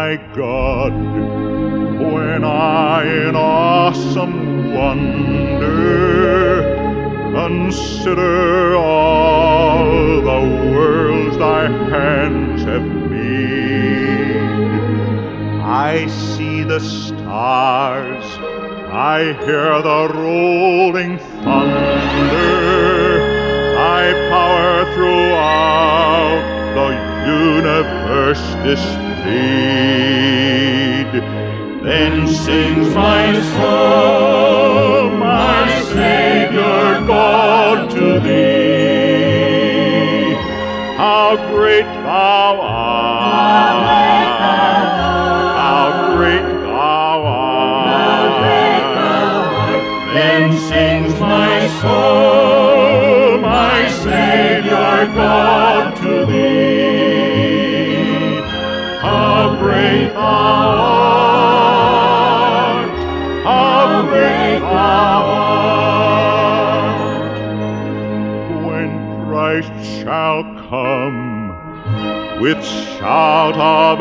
my God, when I in awesome wonder consider all the worlds thy hands have made. I see the stars, I hear the rolling thunder, thy power throughout the universe displayed. Then sings my soul, my Savior God, to thee. How great thou art! How great thou art! Then sings my soul, my Savior God, to thee. How great thou art! How great thou art! When Christ shall come with shout of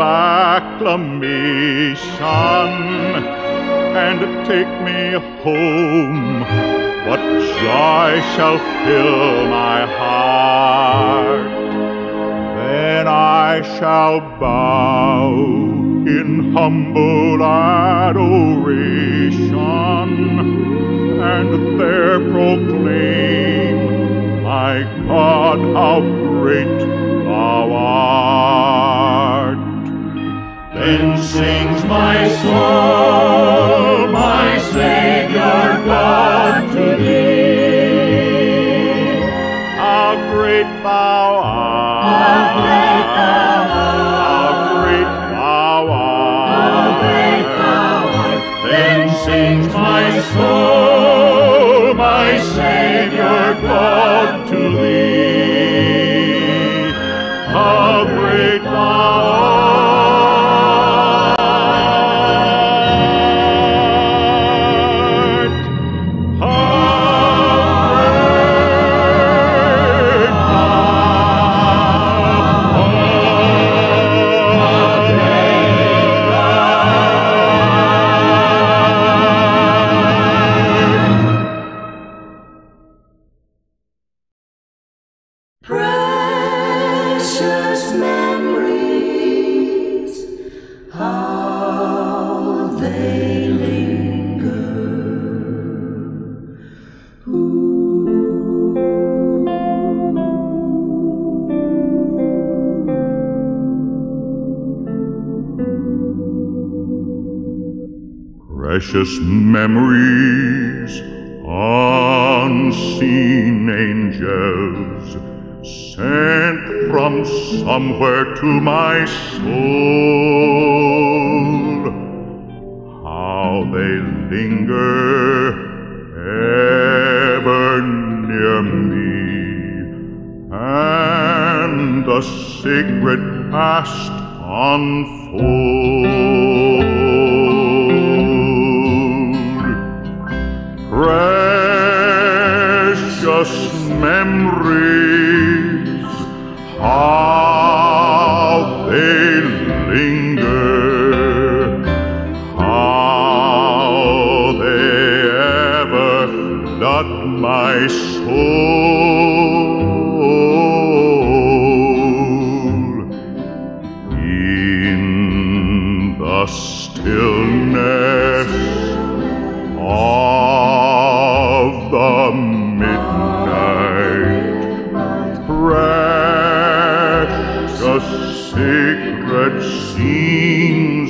acclamation and take me home, what joy shall fill my heart? Then I shall bow in humble adoration and there proclaim, my God, how great thou art. Then sings my soul, my Savior God, to thee. How great thou art! How great thou art! Then sings my soul, my Savior God, to thee. How great thou art! Precious memories, how they linger. Precious memories, unseen angels, sent from somewhere to my soul. How they linger ever near me, and the sacred past unfold. Precious memories, how they linger, how they ever flood my soul. In the stillness of the midnight, precious sacred scenes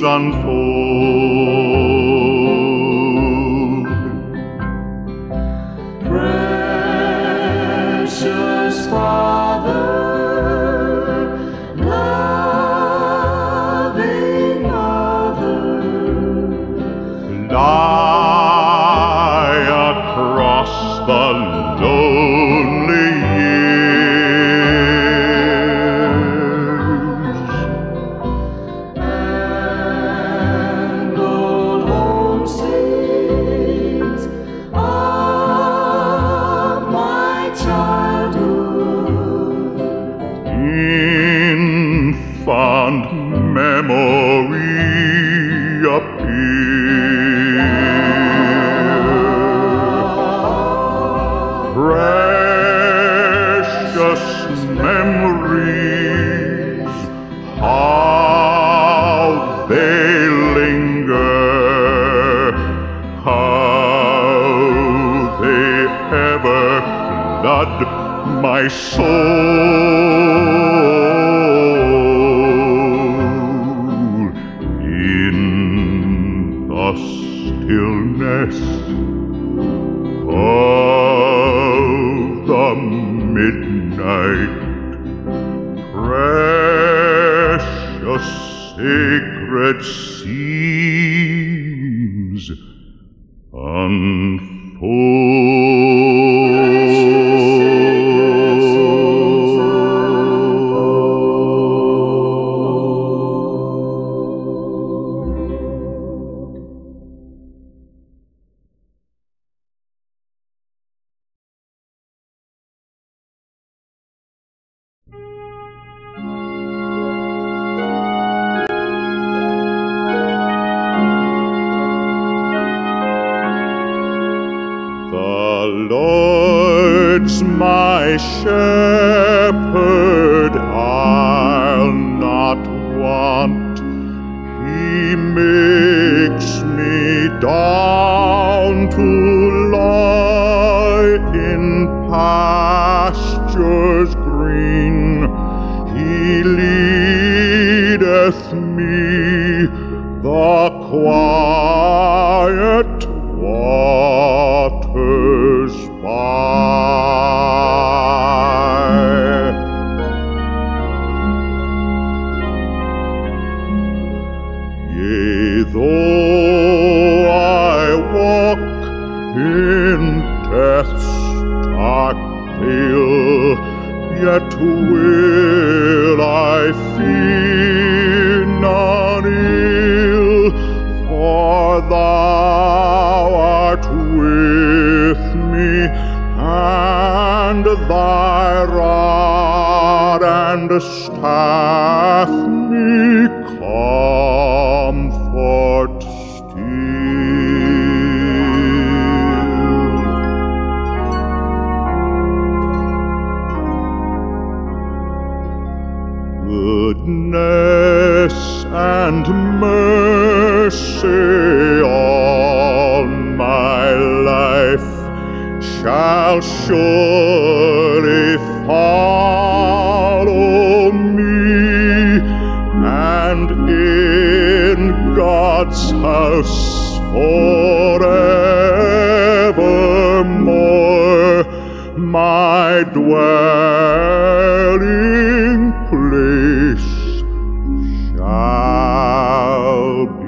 unfold. Precious Father, loving Mother, Lie across the lonely years, and old homesteads of my childhood. in fond memory. my soul in the stillness of the midnight. Precious sacred scenes The Lord's my shepherd, I'll not want. He makes me down to lie in pastures green. He leadeth me the quiet waters by. Yea, though I walk in death's dark vale, yet will I fear none ill, for thou art with me, and thy rod and staff me comfort still. Goodness and mercy all my life shall surely follow me, and in God's house forevermore my dwelling place shall be.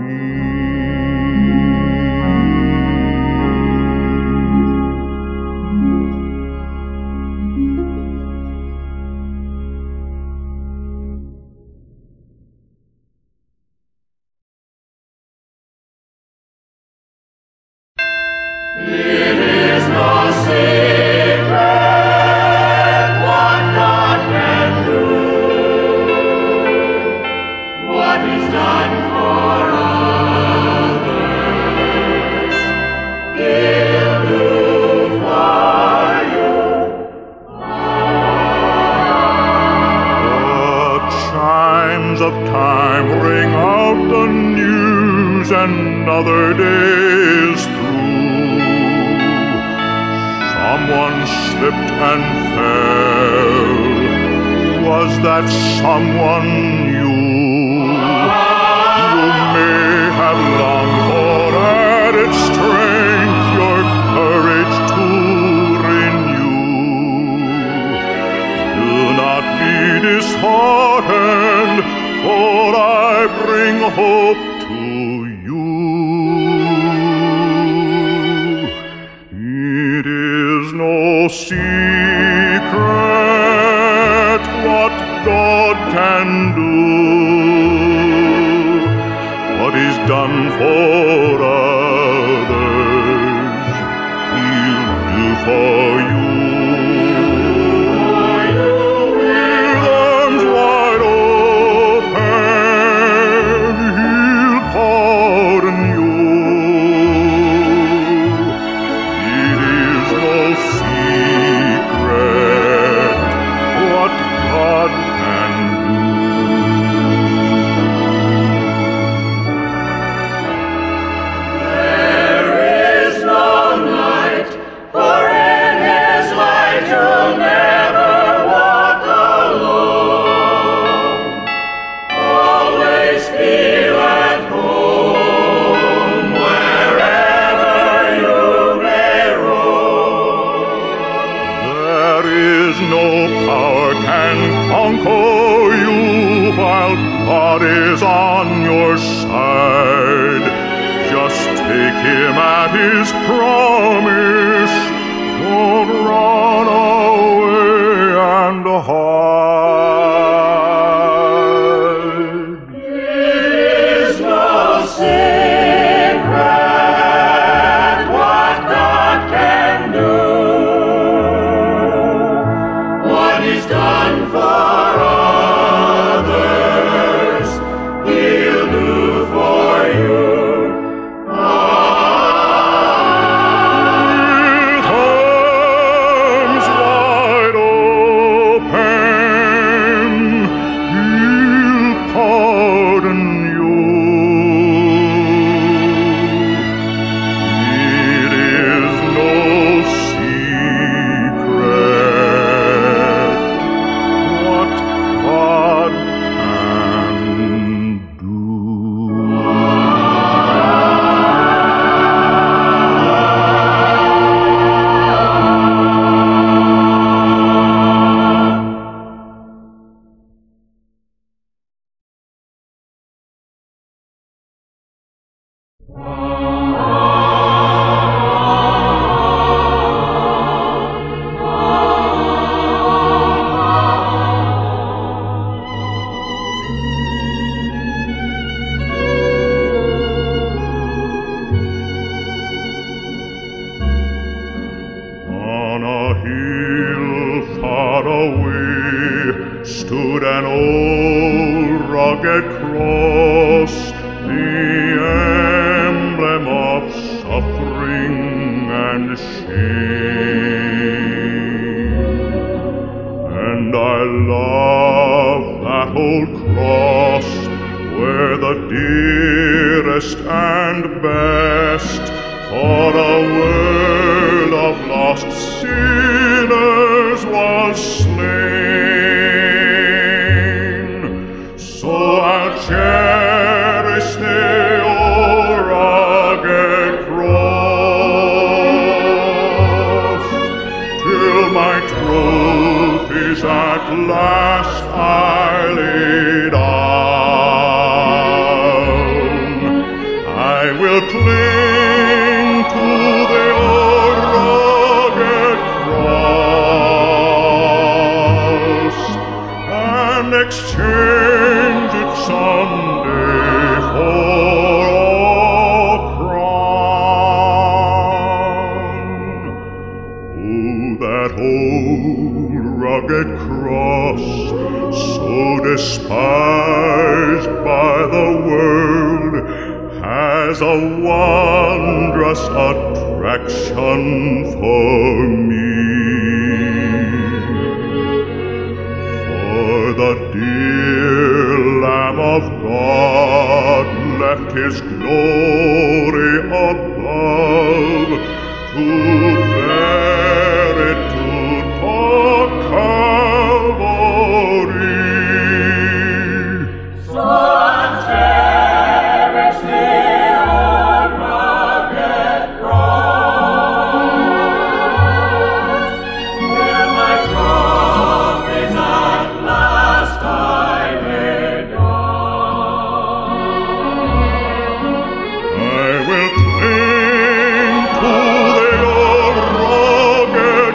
It is no secret what God can do, what He's done for others, He'll do for you. The chimes of time ring out the news, another day is through. Someone slipped and fell. Was that someone you? You may have longed for added strength, your courage to renew. Do not be disheartened, for I bring hope to you. It is no secret what God can do, what He's done for others, He'll do for you. With arms wide open, He'll pardon you. It is no secret what God can do. There is no night for any God is on your side. Just take him at his promise. Don't run away and hide. It is no secret what God can do. What He's done for others, He'll do for you. With arms wide open, He'll pardon you. It is no secret what God can do. On a hill far away stood an old rugged cross, the emblem of suffering and shame. And I love that old cross, where the dearest and best for a world of lost sinners was slain. So I'll cherish the old rugged cross till my trophies at last I lay down. I will cling to the old rugged cross and exchange it someday for a crown. Oh, that old rugged cross, so despised by the world, has a wondrous attraction for me. For the dear Lamb of God left His glory above to bear it to the Calvary. So I'll cherish the old rugged cross till my trophies at last I lay down. I will cling to the old rugged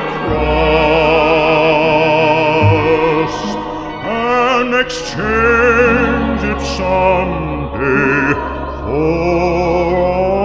cross and exchange it someday for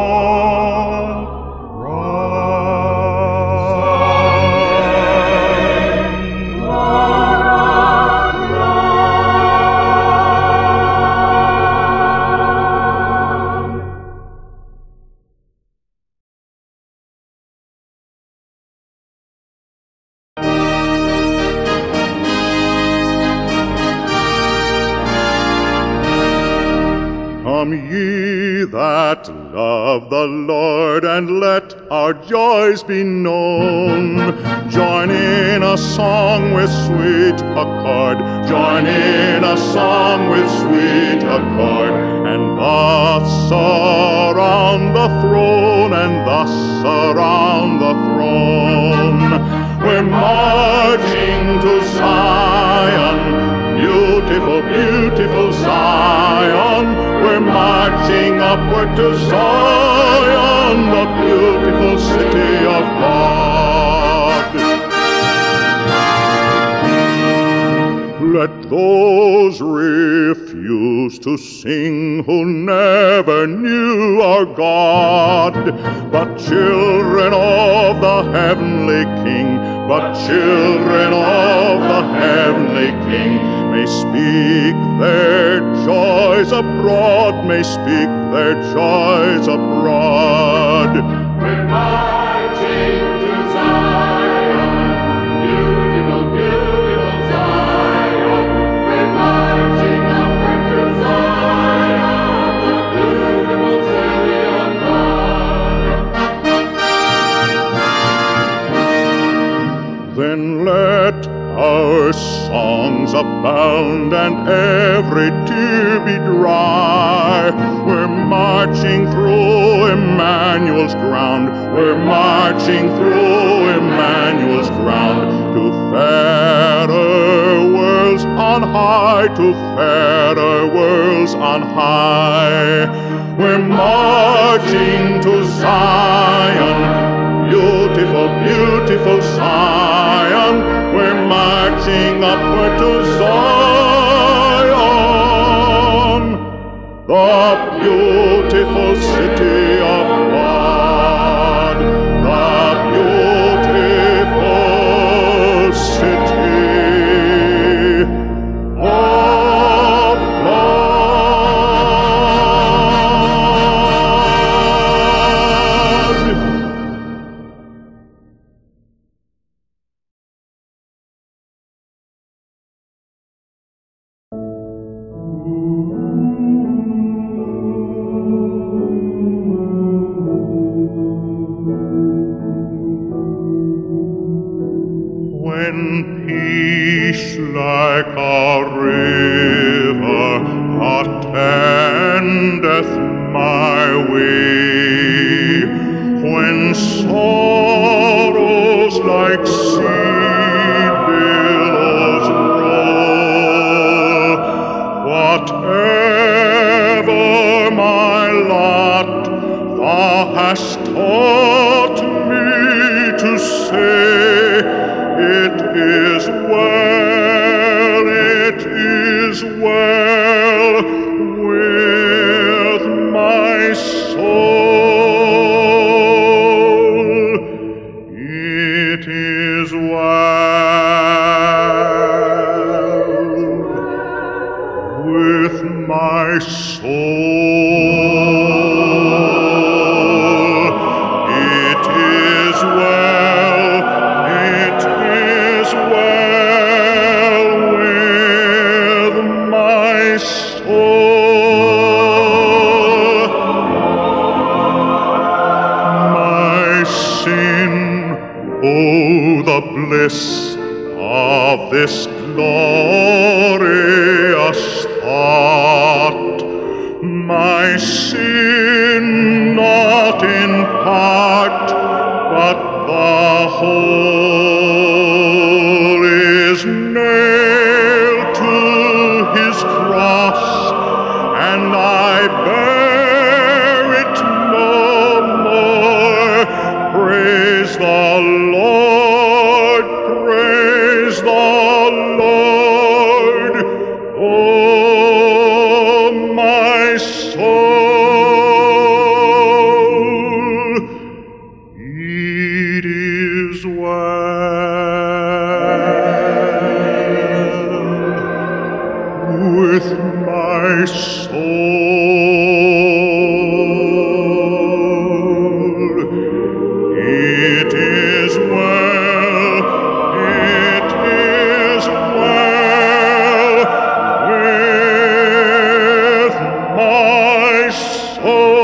Come ye that love the Lord, and let our joys be known. Join in a song with sweet accord, join in a song with sweet accord, and thus around the throne, and thus around the throne. We're marching to Zion, beautiful, beautiful Zion. Zion. We're marching upward to Zion, the beautiful city of God. Let those refuse to sing who never knew our God, but children of the heavenly King, but children of the heavenly King, may speak their joys abroad, may speak their joys abroad. We're marching to Zion, beautiful, beautiful Zion. We're marching upward to Zion, the beautiful city of God. Then let our songs abound and every tear be dry. We're marching through Emmanuel's ground. We're marching through Emmanuel's ground to fairer worlds on high, to fairer worlds on high. We're marching to Zion, beautiful, beautiful Zion. We're marching upward to Zion, the beautiful city of God, the beautiful city of God. When peace like a river attendeth my way, when sorrows like sea billows roll, whatever my lot, thou hast taught me to say, it is well, it is well with my soul. It is well with my soul. It is well, it is well with my soul. My sin, oh, the bliss of this glorious thought. My sin not in part, but the whole is nailed to his cross, and I bear it no more. Praise the Lord, praise the Lord, oh my soul. It is well with my soul. It is well, it is well with my soul.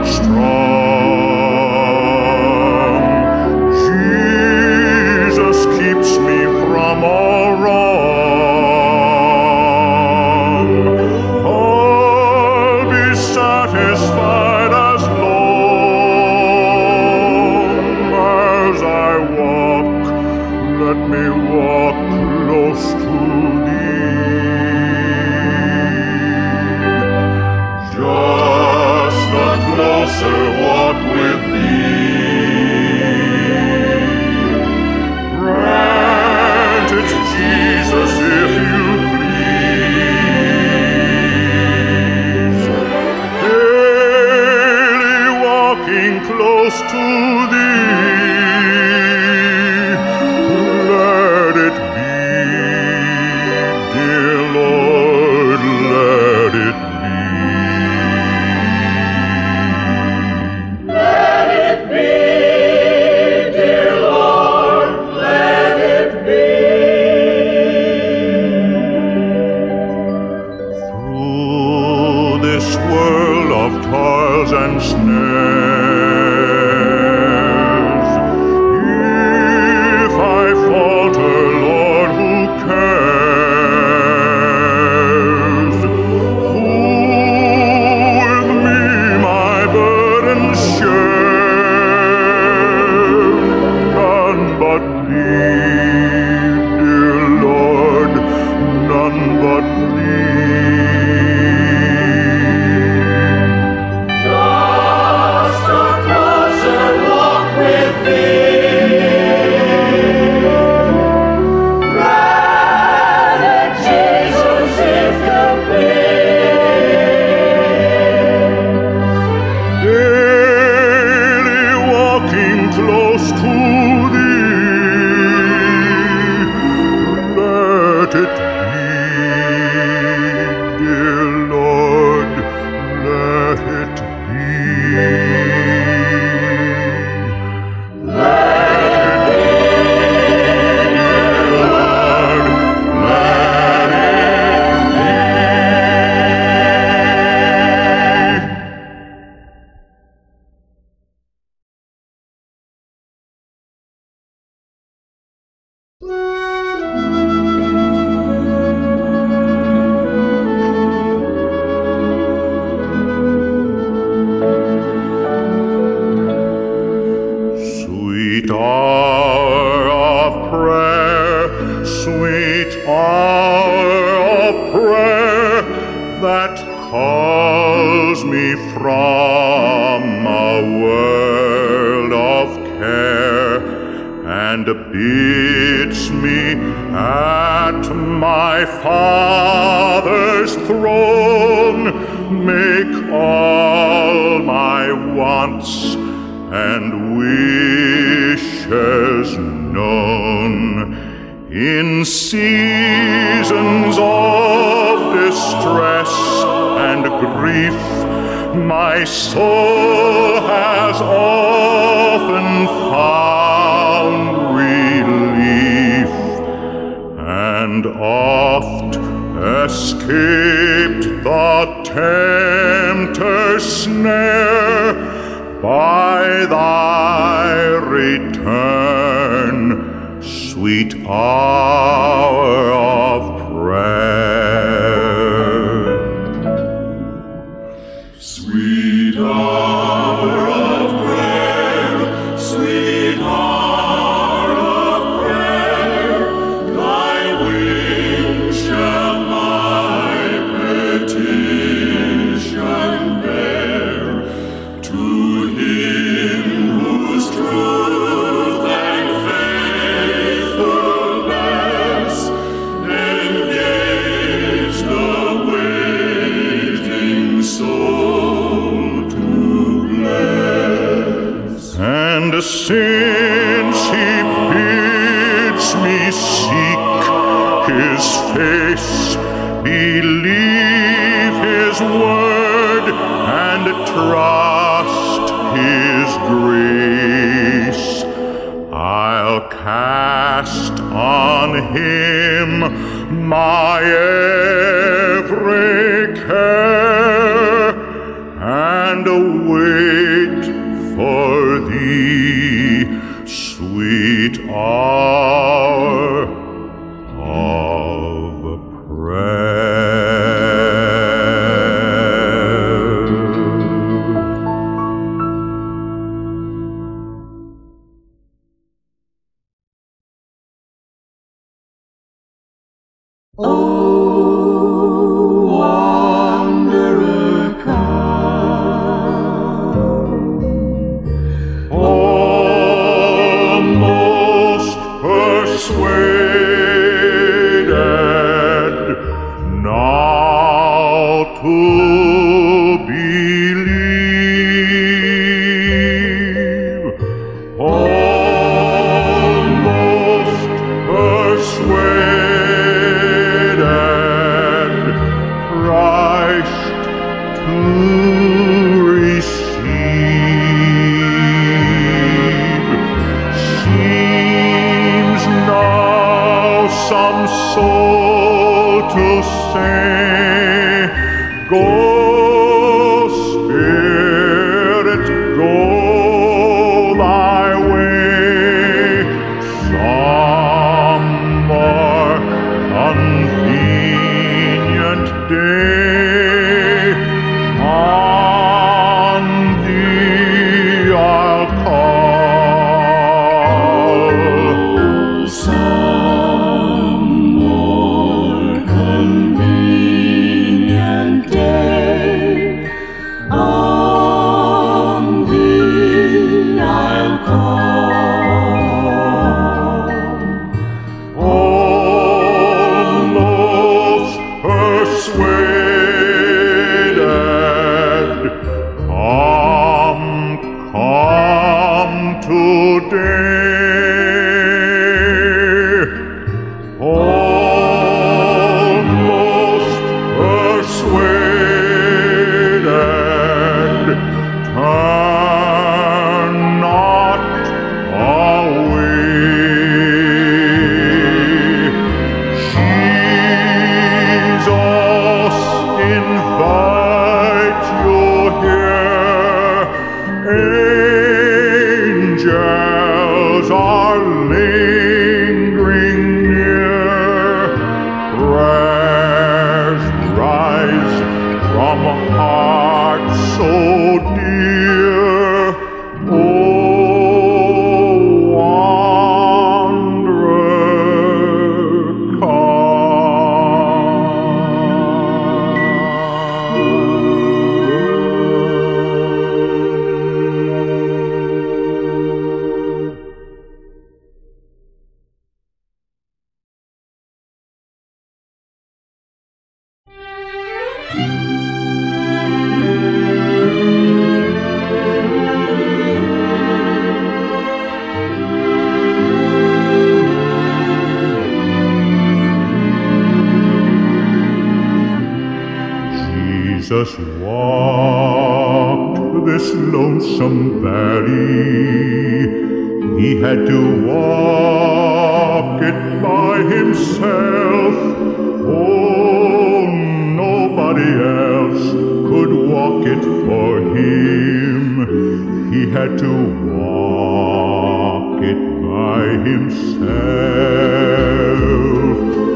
strong. Jesus keeps me from all wrong. I'll be satisfied as long as I walk. Let me walk close to Thee. Just a closer walk with Thee. Grant it, Jesus, if You please. Daily walking close to Thee. Let it be, dear Lord, let it be. Let it be, dear Lord, let it be. Through this world of toils and snares, if I falter, Lord, who cares? Who with me my burden share? None but Thee, dear Lord, none but Thee. Just a closer walk with Thee. Grant it, Jesus, if You please. Daily walking close to Thee. Let it be, dear Lord, let it be. Let it be, dear Lord, let it be. Sweet hour of prayer, sweet hour of prayer, that calls me from a world of care and bids me at my Father's throne make all my wants and wishes known. In seasons of distress and grief, my soul has often found relief, and oft escaped the tempter's snare by Thy return, sweet hour of prayer. Sweet hour of prayer, sweet hour of prayer, Thy wings shall my petition bear to Him whose truth and faithfulness engage the waiting soul to bless. And since He bids me seek His face, believe His word, and trust His grace, I'll cast on Him my every care and await angels are lingering near. Prayers rise from hearts so dear. Oh, wanderer, Jesus walked this lonesome valley. He had to walk it by himself. Oh, nobody else could walk it for him. He had to walk it by himself.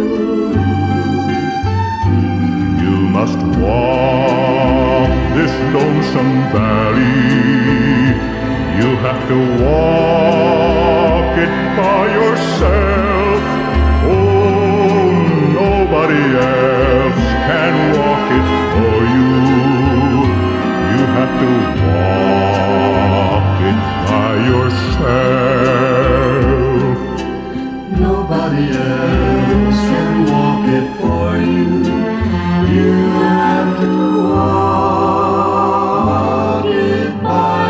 You must walk this lonesome valley. You have to walk it by yourself. Oh, nobody else can walk it for you. You have to walk it by yourself. Nobody else can walk it for you. You have to walk it by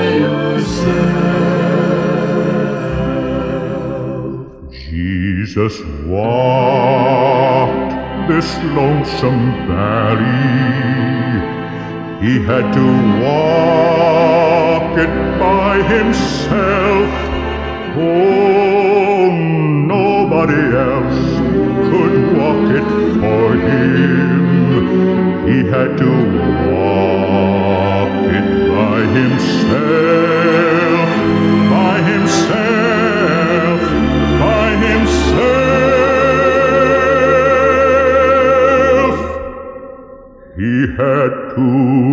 yourself. Jesus walked this lonesome valley. He had to walk it by himself. Oh, nobody else could walk it for him. He had to walk it by himself, by himself, by himself. He had to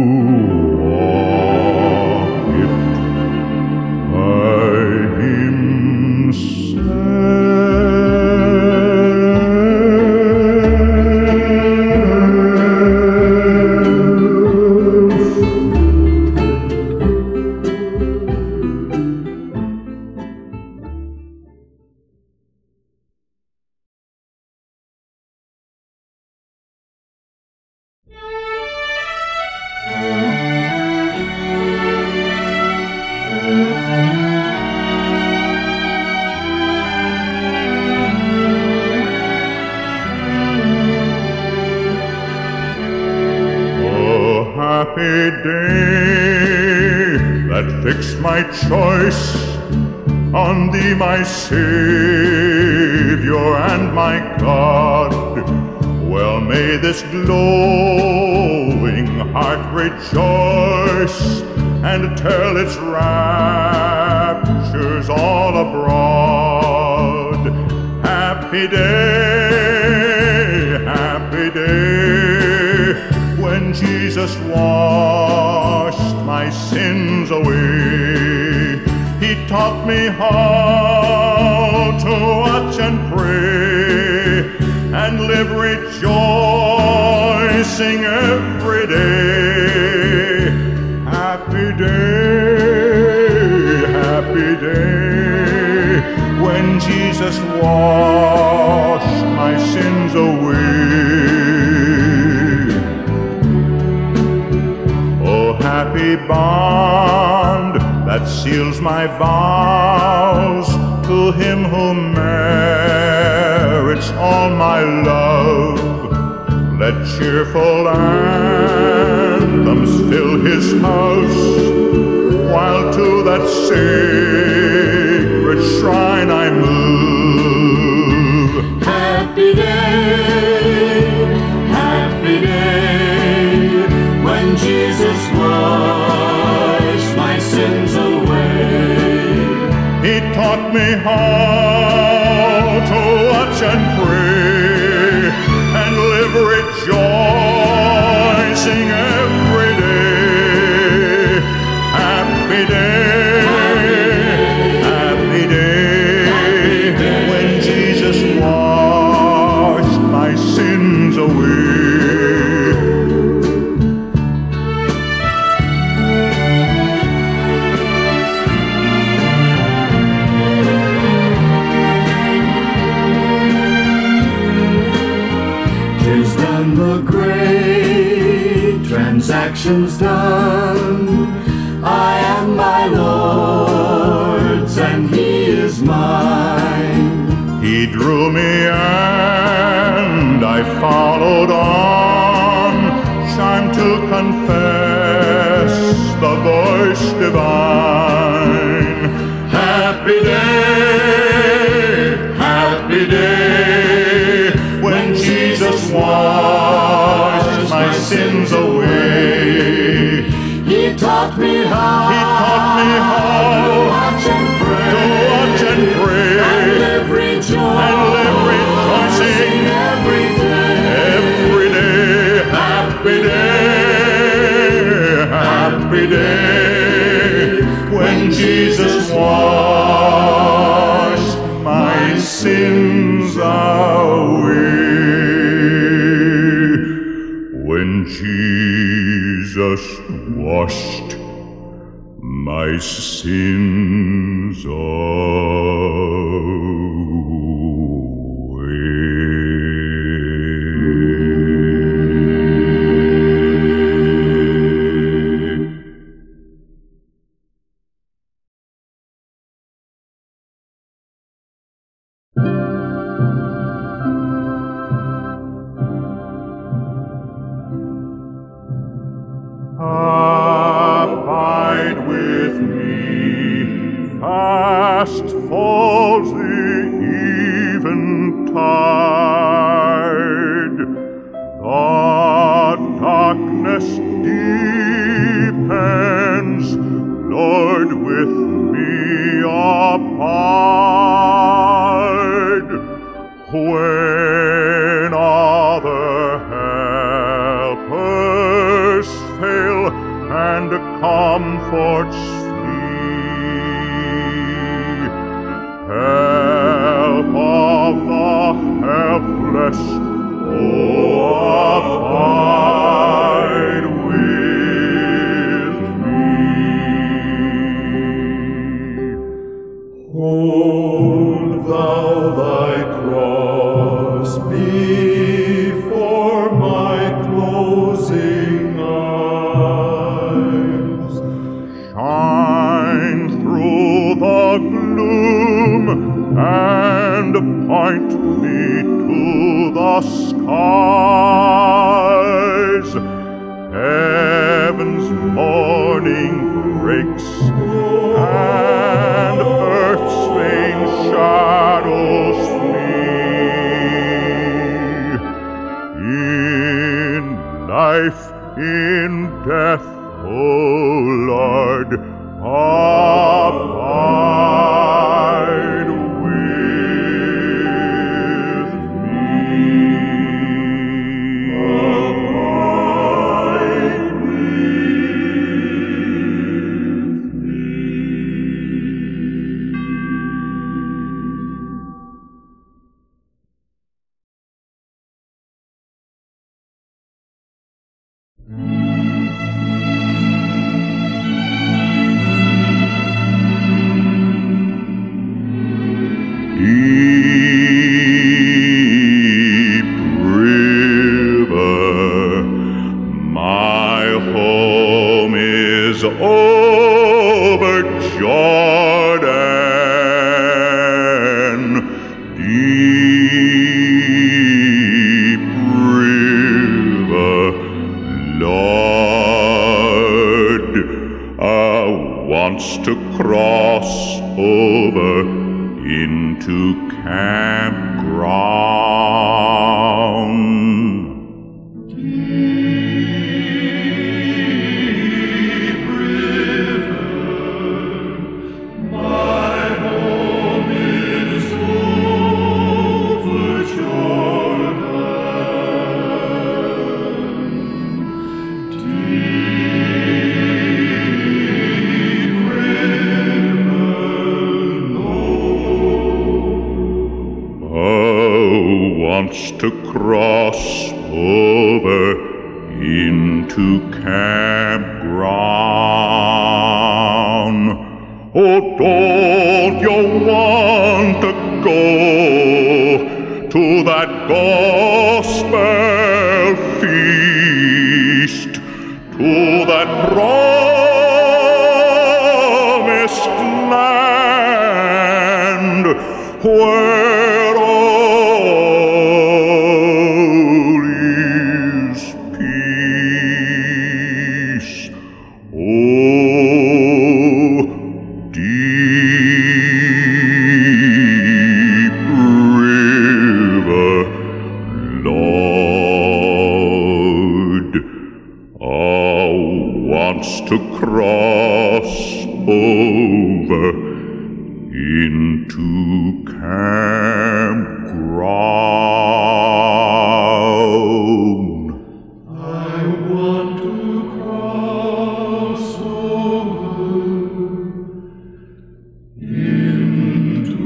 walk it by happy day that fixed my choice on Thee, my Savior and my God. Well, may this glowing heart rejoice and tell its raptures all abroad. Happy day, when Jesus washed my sins away. He taught me how to watch and pray and live rejoicing every day. Happy day, when Jesus washed my sins away. Happy bond that seals my vows to Him who merits all my love. Let cheerful anthems fill His house, while to that sacred shrine I move. Happy day, when Jesus washed my sins away. He taught me how actions done. I am my Lord's and He is mine. He drew me and I followed on, time to confess the voice divine. Happy day, when Jesus washed my sins away. He taught me how to watch and pray, and live rejoicing every day. Happy day, when Jesus washed my sins away. When Jesus washed my sins Abide with me, fast falls the eventide. The darkness deepens, Lord, with me abide. When other helpers fail and comforts flee, help of the helpless, oh, abide with me. Hold thou thy cross before my closing eyes. Shine through the gloom and point me to the skies. Heaven's morning breaks and earth's vain shadows flee. In life, in death, O Lord, abide with me. Abide with me. Deep river, my home is over Jordan. Deep river, Lord, wants to cross over into campground. Deep river, my home is over Jordan. Deep river, wants to cross over into campground. Oh, don't you want to go to that gospel feast, to where all is peace. Oh, deep river, Lord, wants to cross over into campground. I want to cross over into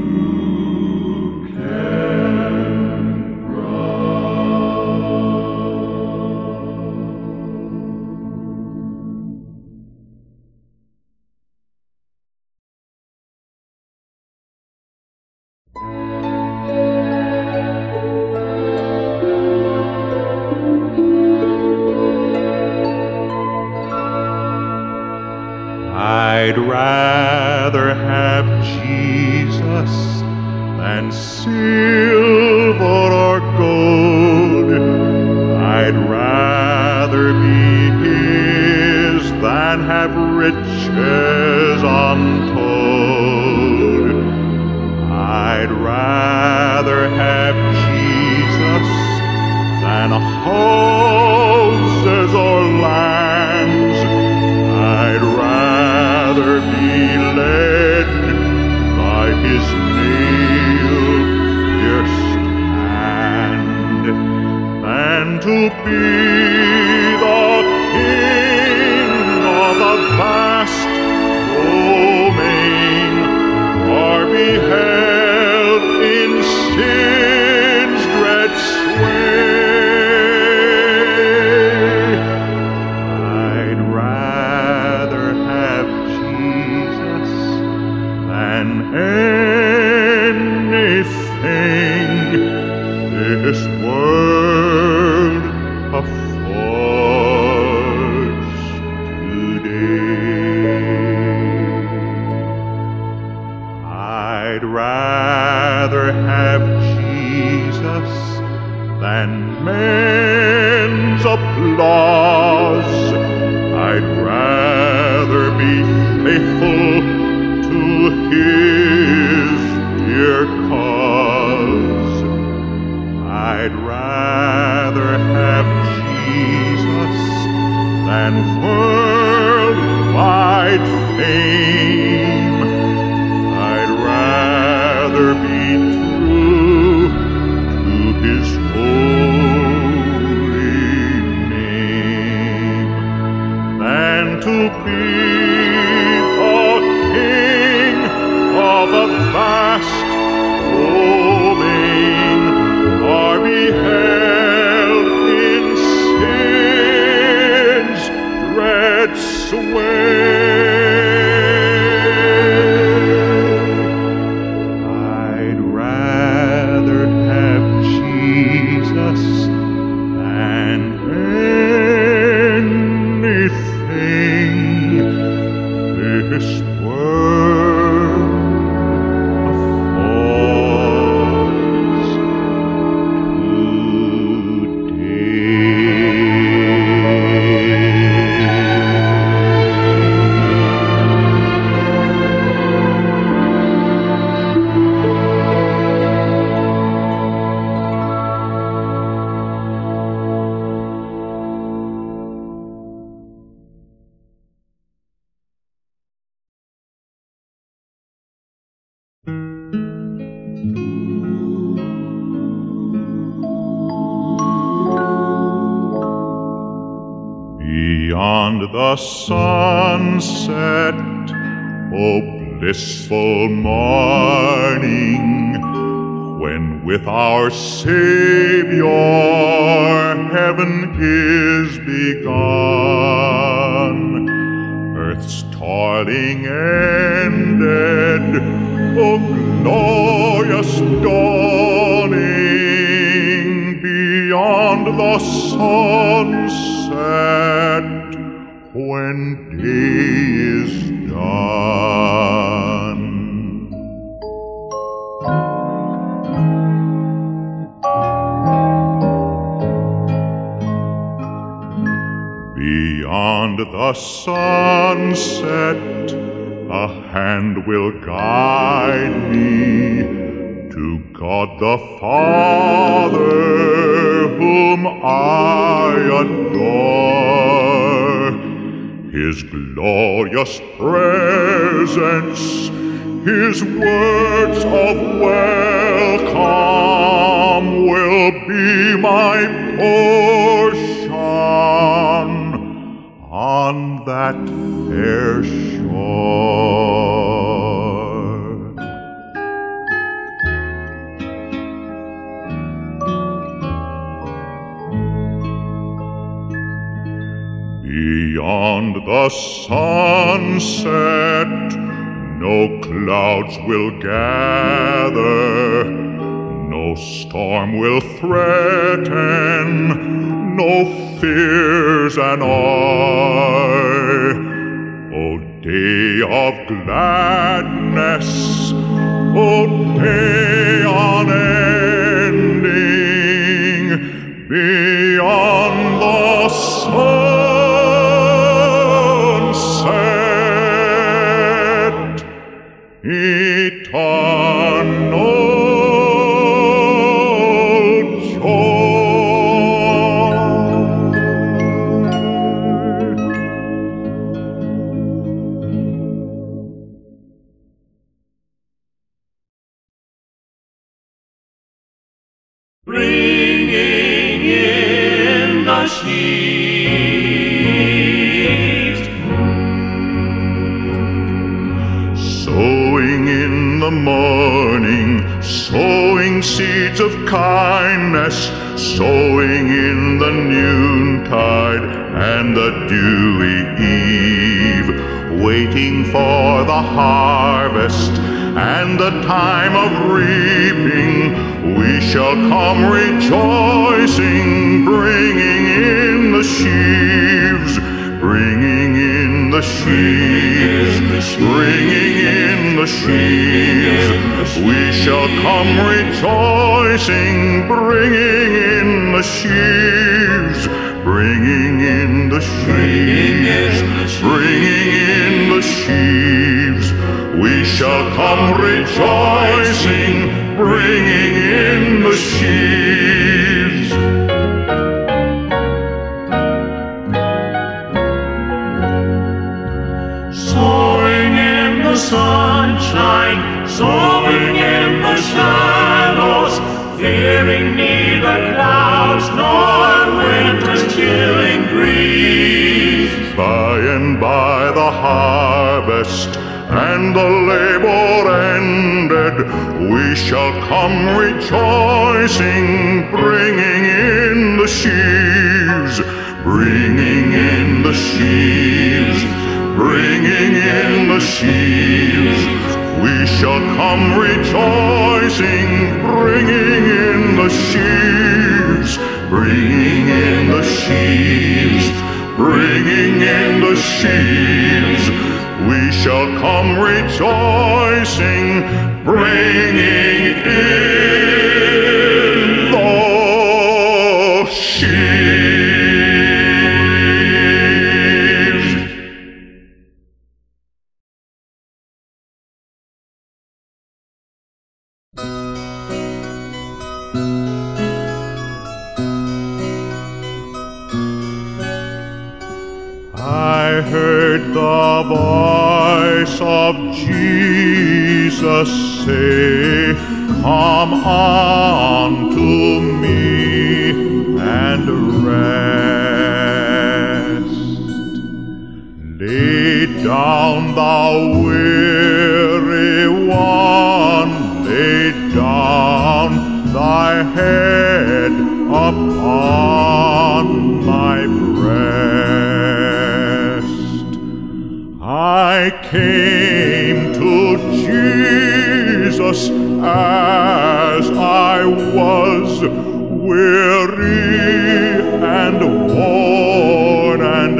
I'd rather have Jesus than silver or gold. I'd rather be His than have riches untold. I'd rather have Jesus than houses or lands. I'd rather be led by His nail-pierced hand than to be the king of a vast domain, or be held in sin's dread sway. I'd rather have Jesus than anything this world affords today. I'd rather have Jesus than men's applause. I'd rather be faithful to His dear cause. I'd rather have Jesus than worldwide fame. I'd rather be true to His holy name than to be the king of a vast domain, or be held in sin's dread sway. I'd rather have Jesus than anything this world affords beyond the sunset, O blissful morning, when with our Savior heaven is begun. Earth's toiling ended, O glorious dawning, beyond the sunset, when day is done. the sunset, a hand will guide me to God the Father, whom I adore. His glorious presence, His words of welcome will be my portion on that fair shore. Beyond the sunset, no clouds will gather, no storm will threaten, no fears annoy. O day of gladness, O day unending, beyond the sunset, eternal joy. Bringing in the sheaves, Sowing in the morning, sowing seeds of kindness, sowing in the noontide and the dewy eve, waiting for the harvest and the time of reaping. We shall come rejoicing, bringing in the sheaves, bringing in the sheaves, bringing in the sheaves. We shall come rejoicing, bringing in the sheaves, bringing in the sheaves, bringing in the sheaves. We shall come rejoicing, bringing in the sheaves. sowing in the sunshine, sowing in the shadows, fearing neither clouds nor winter's chilling breeze. By and by the harvest and the labor ended, we shall come rejoicing, bringing in the sheaves, bringing in the sheaves, bringing in the sheaves. We shall come rejoicing, bringing in the sheaves, bringing in the sheaves, bringing in the sheaves. We shall come rejoicing, bringing in the sheaves. I heard the voice of Jesus say, "Come unto me and rest. Lay down thou weary one, lay down thy head upon my breast." I came to Jesus as I was, weary and worn and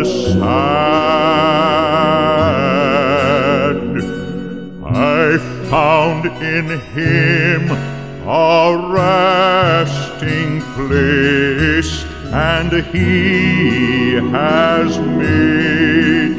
sad. I found in Him a resting place, and He has made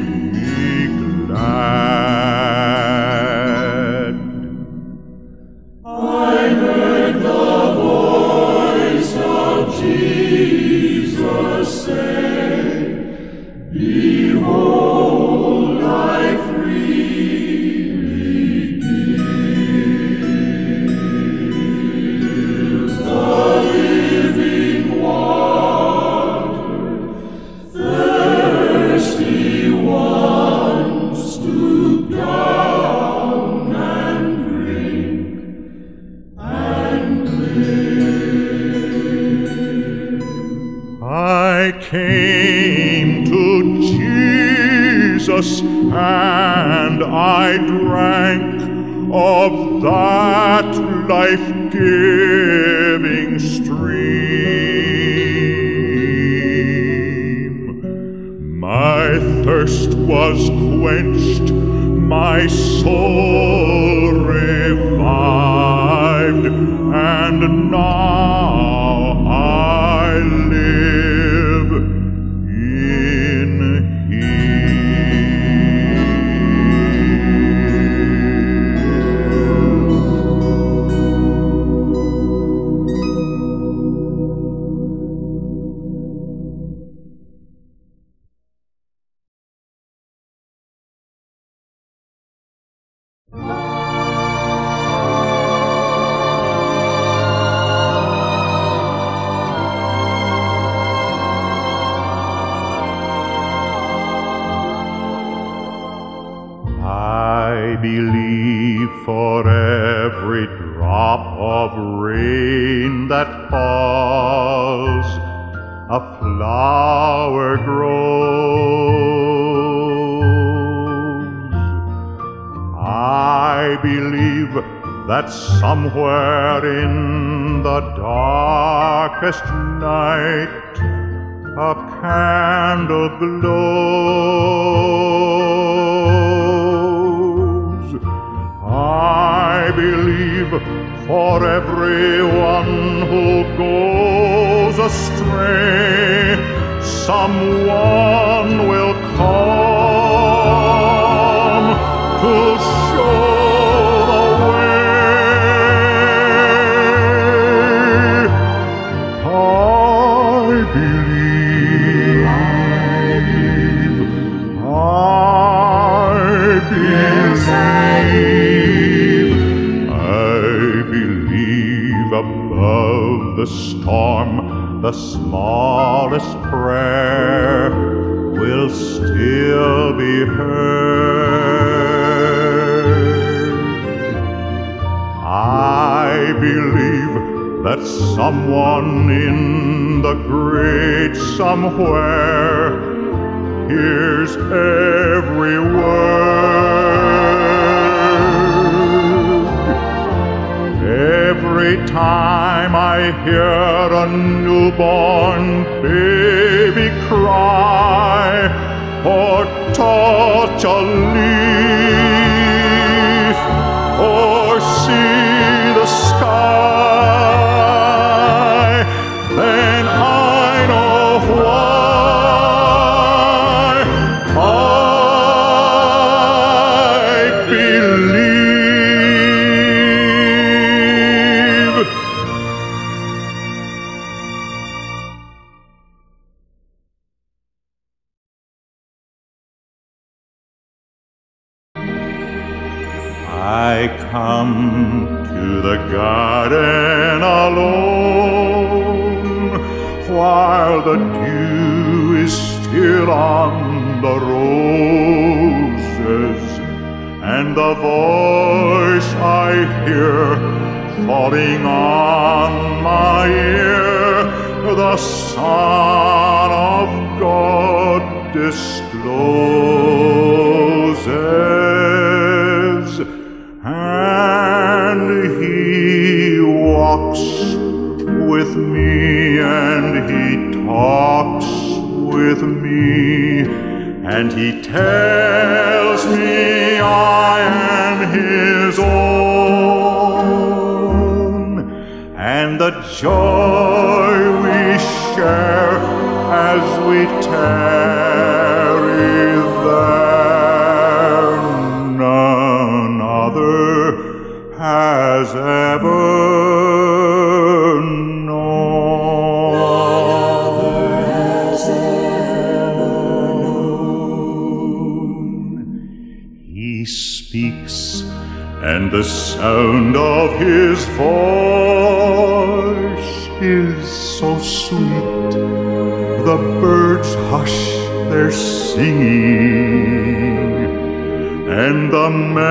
Jesus, and I drank of that life-giving stream. My thirst was quenched, my soul revived, and now I live in I believe for every drop of rain that falls, a flower grows. I believe that somewhere in the darkest night a candle glows. I believe for everyone who goes astray, someone will come to show the way. I believe, above the storm, the smallest prayer will still be heard. I believe that someone in the great somewhere hears every word. Every time I hear a newborn baby cry, or touch a leaf, or see the sky, then I know why I believe. I come to the garden alone, while the dew is still on the roses, and the voice I hear falling on my ear, the Son of God discloses. And he walks with me, and he talks with me, and he tells me I am his own, and the joy we share as we tarry there, none other has ever known. He speaks, and the sound of his voice is so sweet. The birds hush their singing, and the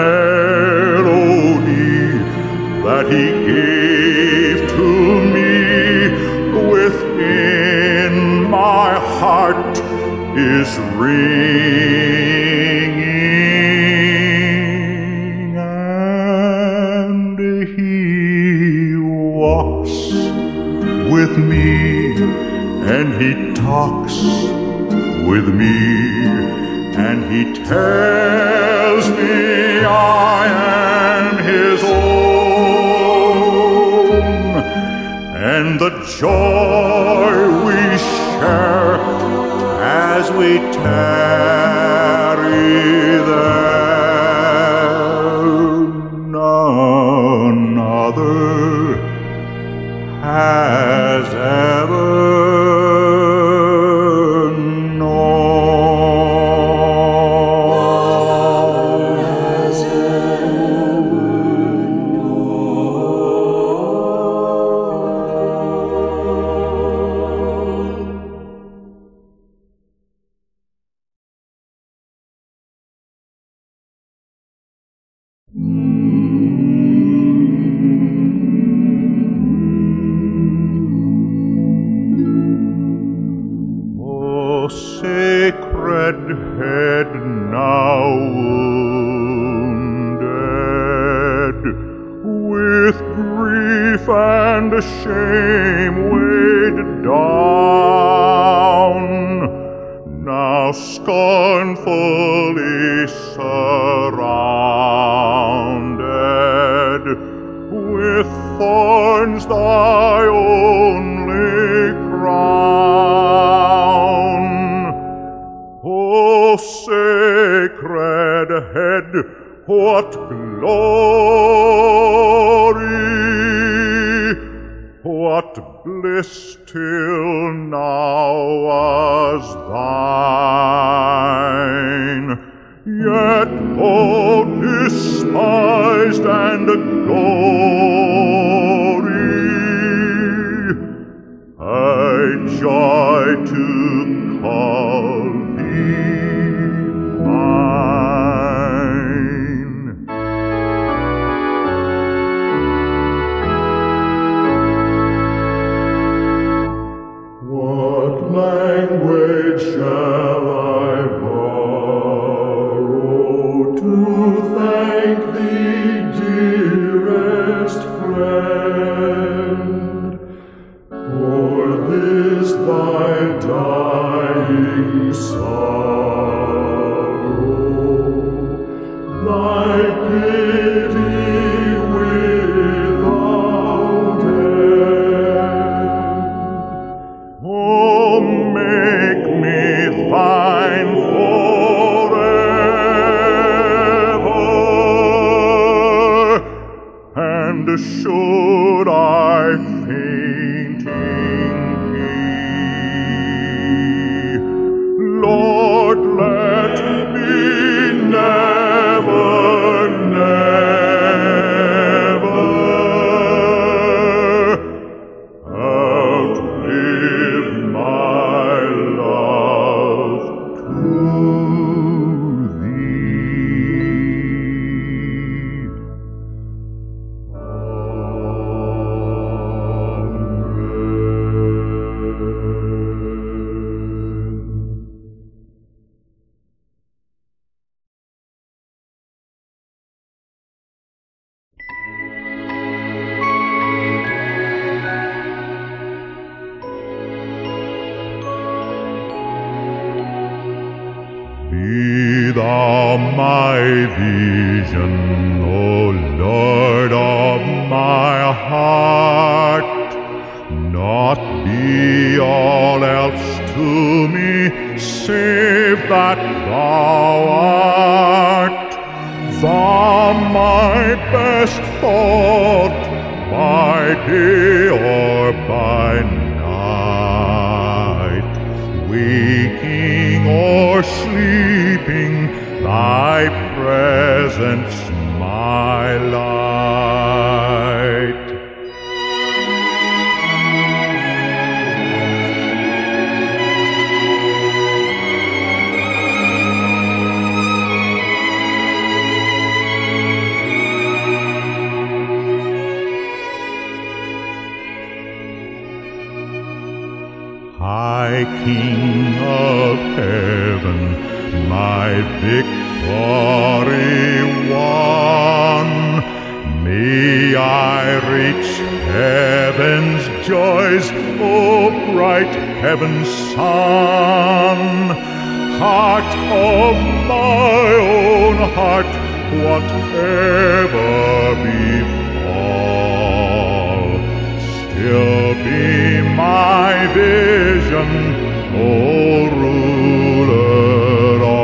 melody that he gave to me within my heart is ringing. talks with me, and he tells me I am his own, and the joy we share as we tarry there, none other has ever sacred head now wounded, with grief and shame weighed down, now scornfully surrounded, with thorns thy only crown. O sacred head, what glory, what bliss till now was thine, yet, though despised and gory, I joy to call thee mine. What language shall I borrow to thank thee, dearest friend, for this thy dying sorrow, thy pity without end? Oh, make me thine forever, and should I fainting be, Lord, let me never, never outlive my love to thee. Be thou my vision, O Lord of my heart, not be all else to me, save that thou art. Thou my best thought, by day or by night, waking or sleeping, thy presence my light. High King of heaven, my victory won, may I reach heaven's joys, O bright heaven's Son. Heart of my own heart, whatever befall, still be my vision, O ruler of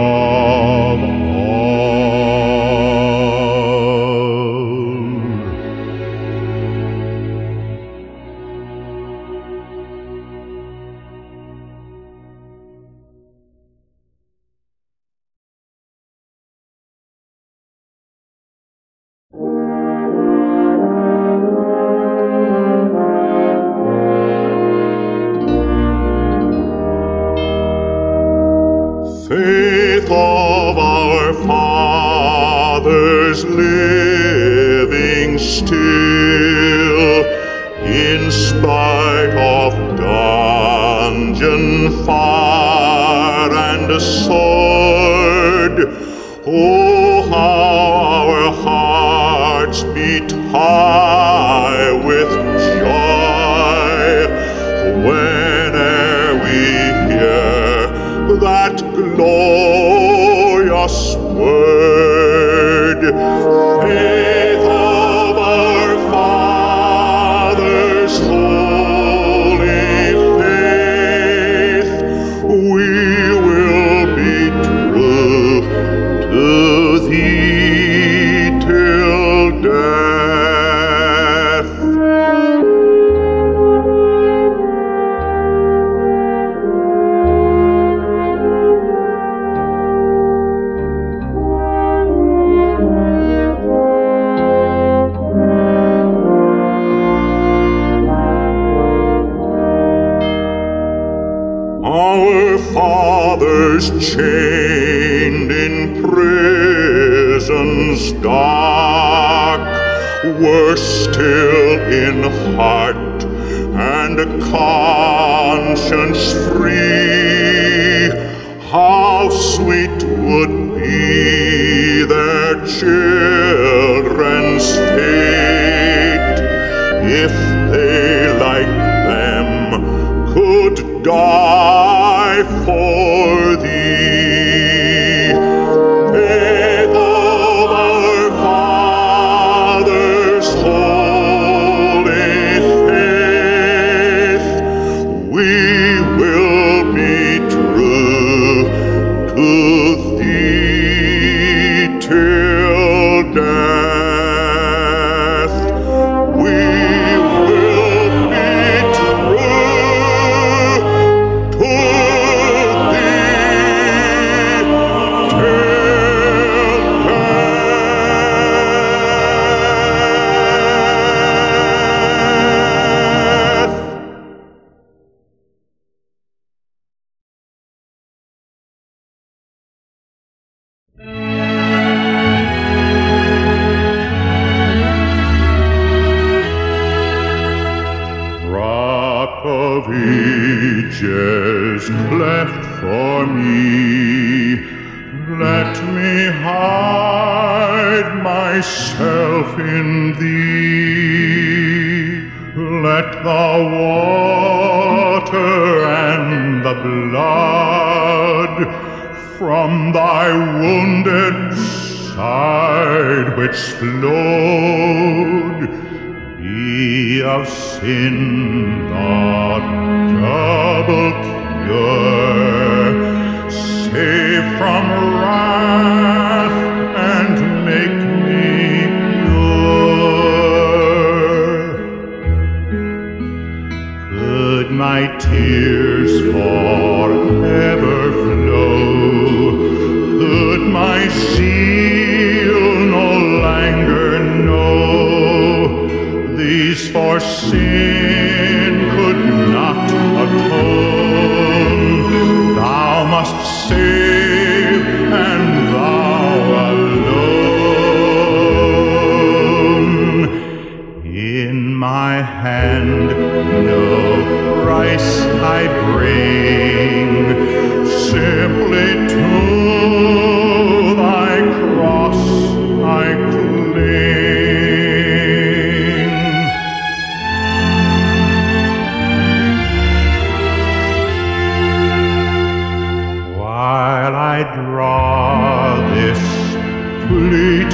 faith of our fathers living still, in spite of dungeon, fire, and sword. Oh, how our hearts beat high with joy whene'er we hear that glorious word. Faith of our fathers, holy faith, we will be true to thee till death. Our fathers chained in prisons dark were still in heart and conscience free. How sweet would be their children's fate if they, like them, could die for thee. Faith of our fathers, holy faith, we will be true to thee till death. We will be true to Rock of Ages, cleft for me, let me hide myself in thee. Let the water and the blood from thy wounded side which flowed be of sin the double cure, save from wrath and make me pure. Could my tears forever flow, could my zeal no longer know these for sin could not atone, thou must save, and thou alone. In my hand no price I bring, simply to thy cross I cling.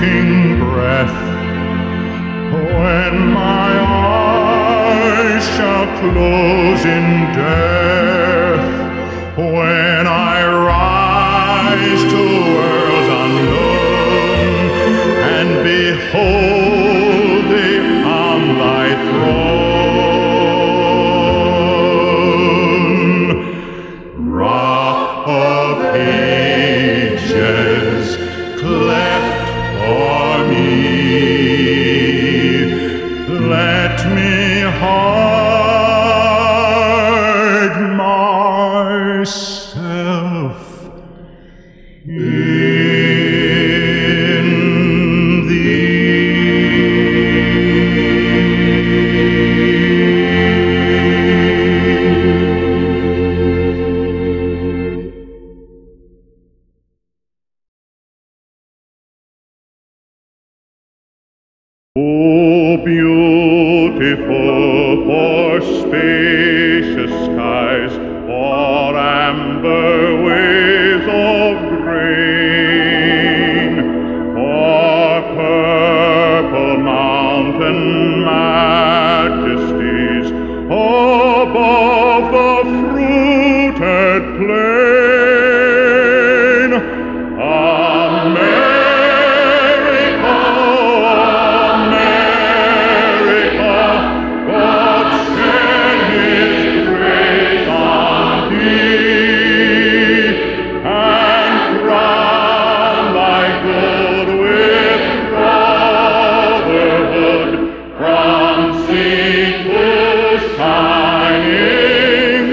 fleeting breath, when my eyes shall close in death, when I rise to worlds unknown, and behold thee on thy throne. Rock of ages, cleft for me, let me hide myself in thee. Oh, beautiful for spacious skies, for amber waves of grain, for purple mountain majesties above the fruited plain. America, America, God send His grace on thee, and crown thy good with brotherhood, from sea to shining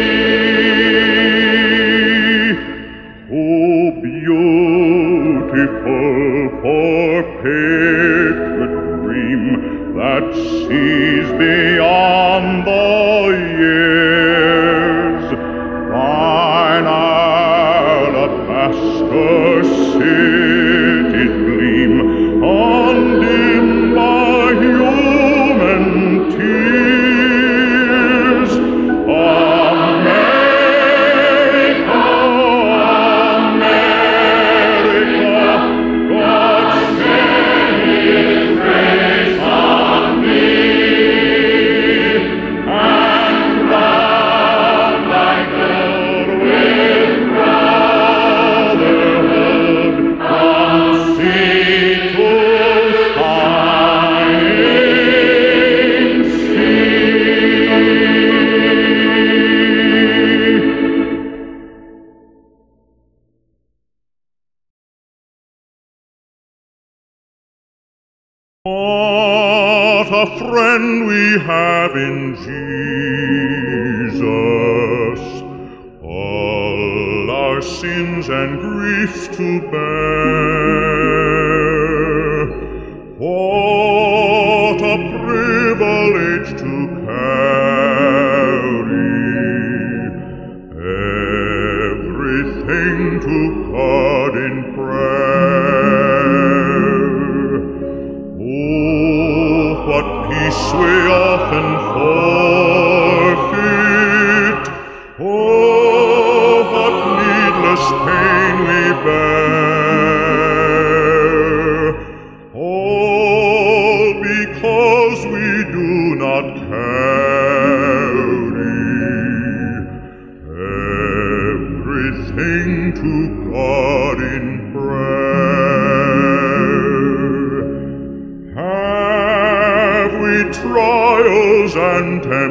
sea. Oh, beautiful for patriot dream that sees beyond the years, thine alabaster city gleam, undimmed by human tears. America, America, God send His grace on thee, and crown thy good with brotherhood, from sea to shining sea. What a friend we have in Jesus, all our sins and griefs to bear. What a privilege to carry everything to God in prayer. Oh, what peace we often forfeit. Oh, what needless pain we bear. All because we do not carry everything to God in prayer. Have we trials and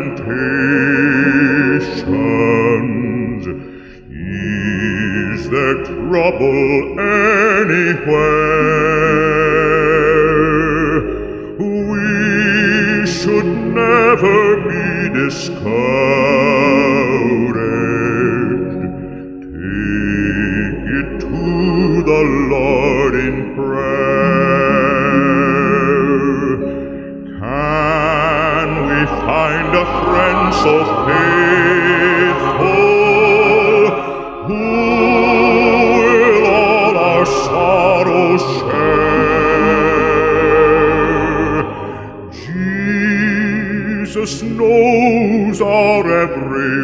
temptations? Is there trouble anywhere? We should never be discouraged. Take it to the Lord in prayer. Can we find a friend so faithful, who will all our sorrows share? Jesus knows our every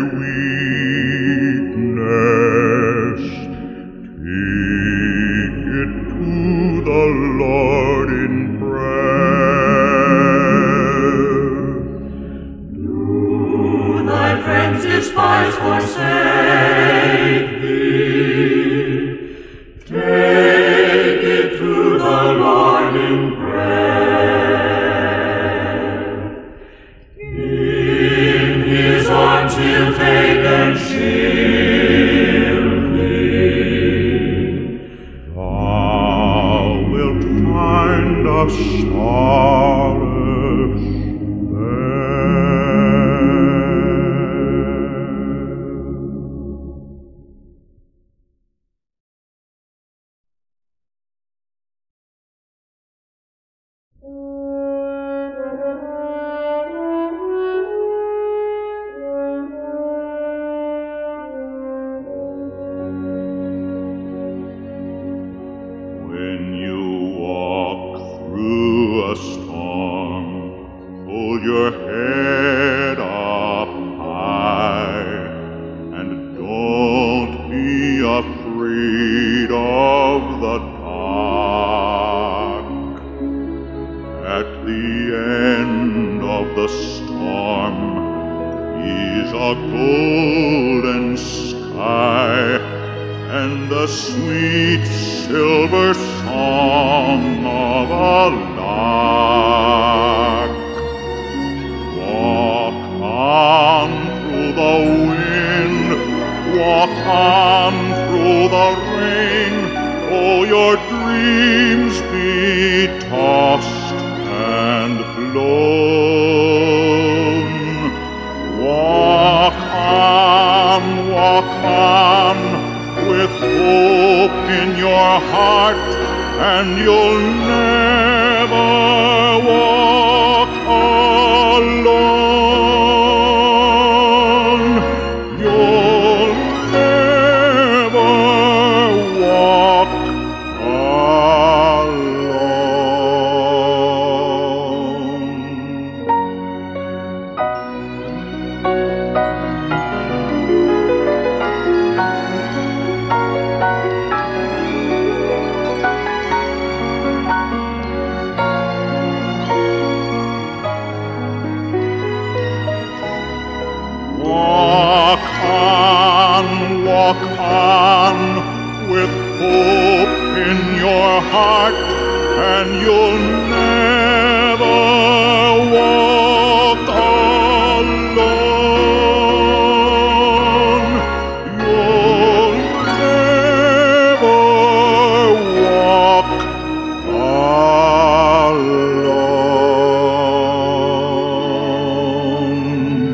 weakness. Take it to the Lord. in prayer. Do thy friends despise, forsake thee? Take it to the Lord in prayer. In his arms he'll take and shield thee. Thou wilt find a solace When you walk through a storm, hold your head up high, and don't be afraid of the dark. At the end of the storm is a golden sky, and the sweet silver song of a lark. Walk on through the wind, walk on through the rain, oh, your dreams be tossed and blown. Walk on, with hope in your heart, and you'll never walk alone. You'll never walk alone. Walk on, with hope in your heart, and you'll never walk alone. You'll never walk alone.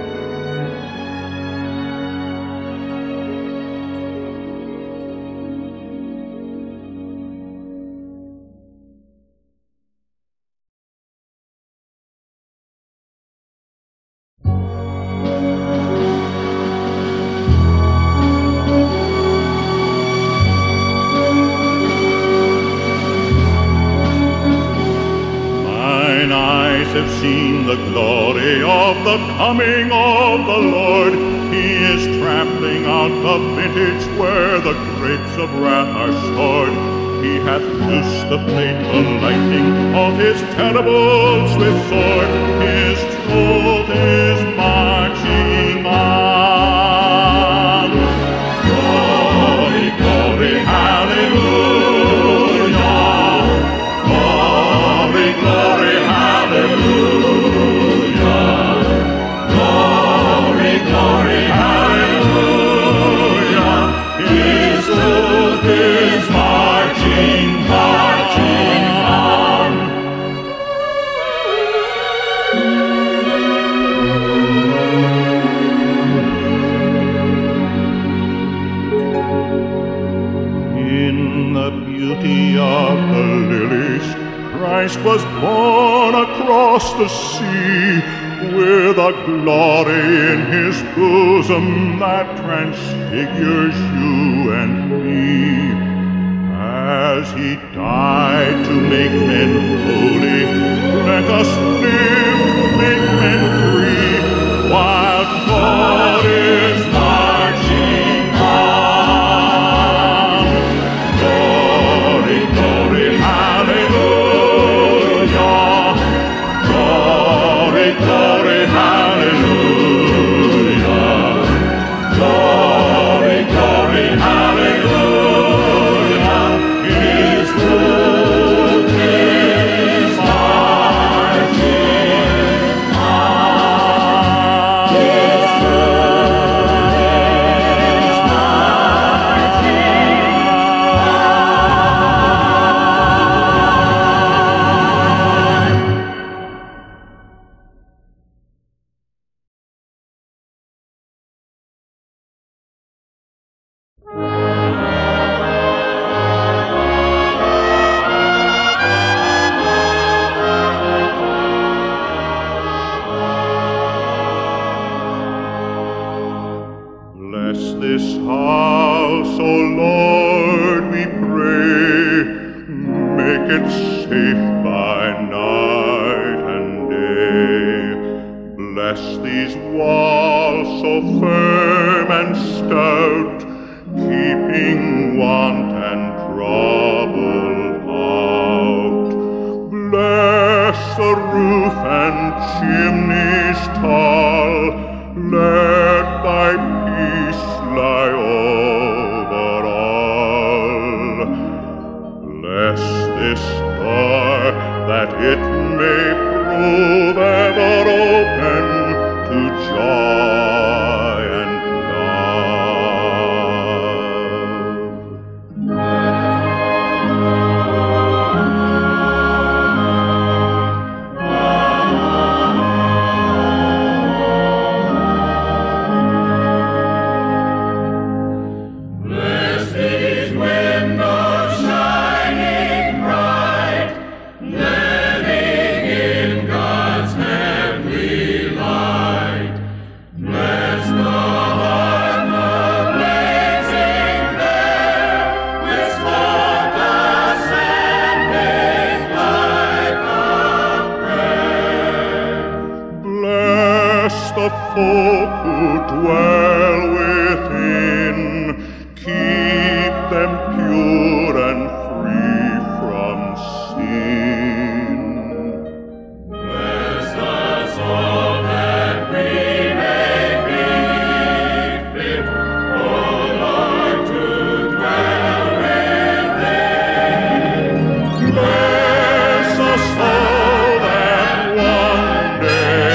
Mine eyes have seen the glory of the coming of the Lord. He is trampling out the vintage where the grapes of wrath are stored. He hath loosed the fateful lightning of his terrible swift sword. His truth is marching on. Glory, glory, hallelujah. Glory, glory, hallelujah. Glory, glory, hallelujah. His truth is marching on. In the beauty of the lilies, Christ was born across the sea, with a glory in his bosom that transfigures you and me. As he died to make men holy, let us live to make men free, while God is marching on. Glory, glory, hallelujah. safe by night and day. Bless these walls so firm and stout, keeping want and trouble out. Bless the roof and chimneys tall, let thy peace lie over all. Bless this door, that it may prove ever open to joy and the folk who dwell within, keep them pure and free from sin. Bless us all that we may be fit, O Lord, to dwell within. Bless us all that one day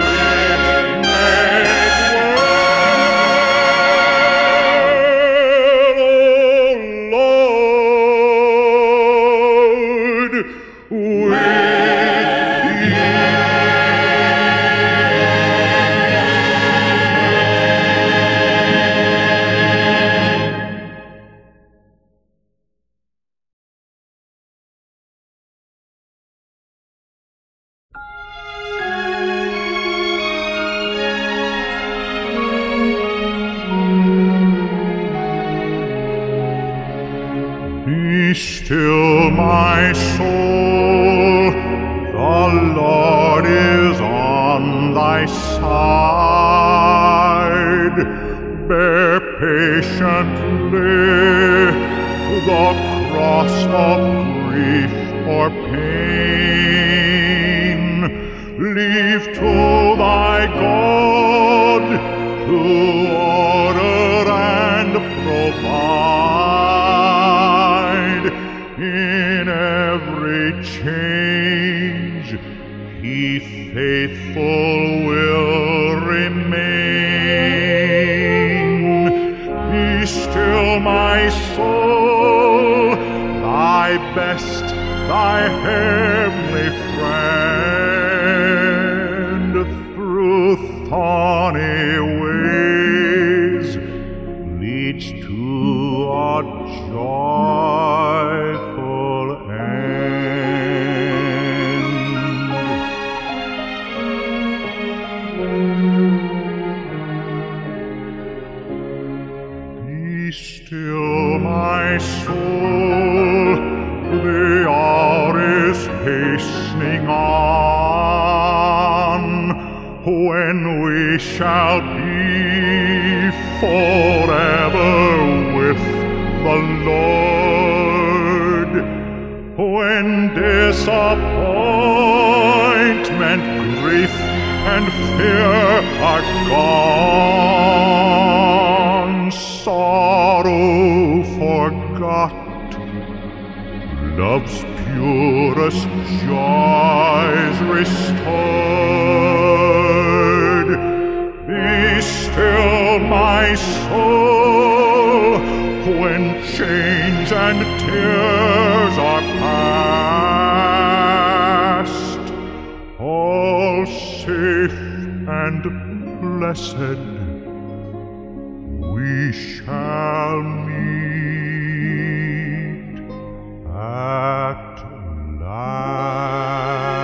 Be still, my soul, the Lord is on thy side. Bear patiently the cross of grief or pain. Leave to thy God to order and provide. In every change he faithful will remain. Be still, my soul, thy best, thy heavenly friend, through thorny ways leads to a joyful end. Be still, my soul, the hour is hastening on, when we shall be forever with the Lord, when disappointment, grief, and fear are gone, sorrow forgot, love's purest joys restored. Be still, my soul, when change and tears are past, all safe and blessed we shall meet at last.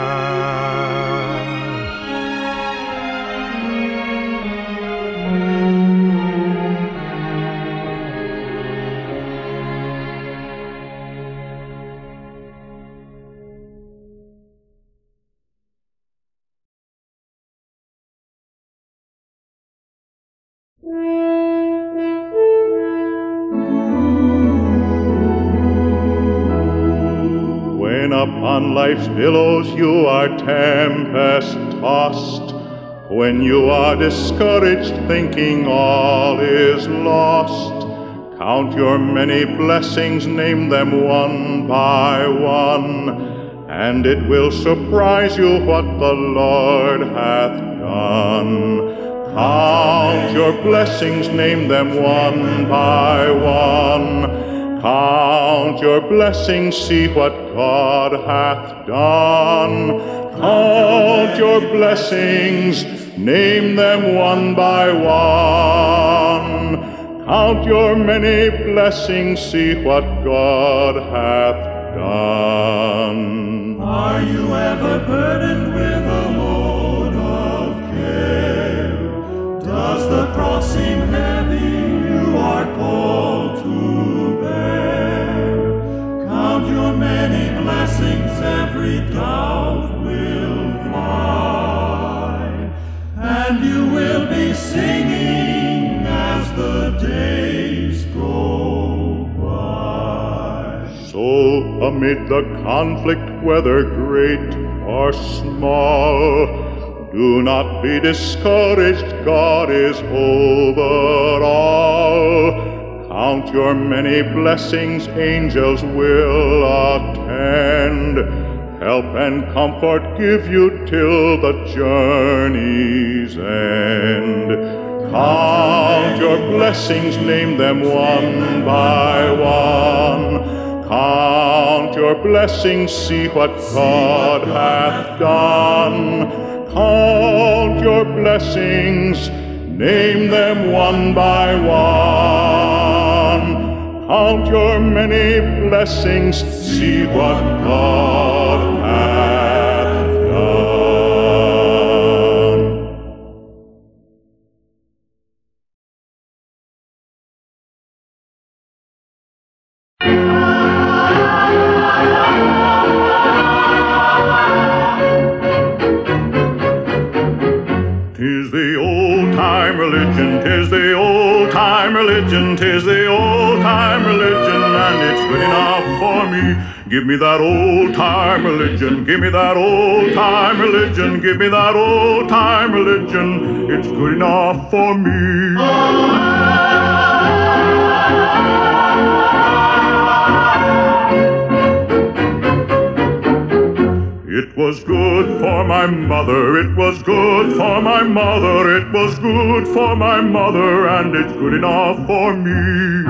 upon life's billows you are tempest-tossed, when you are discouraged, thinking all is lost, count your many blessings, name them one by one, and it will surprise you what the Lord hath done. Count your blessings, name them one by one. Count your blessings, see what God hath done. Count your blessings, name them one by one. Count your many blessings, see what God hath done. Are you ever burdened with a load of care? Does the cross seem heavy you are called to bear? Count your many blessings, every doubt will fly, and you will be singing as the days go by. So amid the conflict, whether great or small, do not be discouraged, God is over all. Count your many blessings, angels will attend, help and comfort give you till the journey's end. Count your blessings, name them one by one. Count your blessings, see what God hath done. Count your blessings, name them one by one. Count your many blessings, see what God hath done. Tis the old-time religion, tis the old-time religion, tis the old-time religion, and it's good enough for me. Give me that old-time religion, give me that old-time religion, give me that old-time religion, it's good enough for me. It was good for my mother, it was good for my mother, it was good for my mother, and it's good enough for me.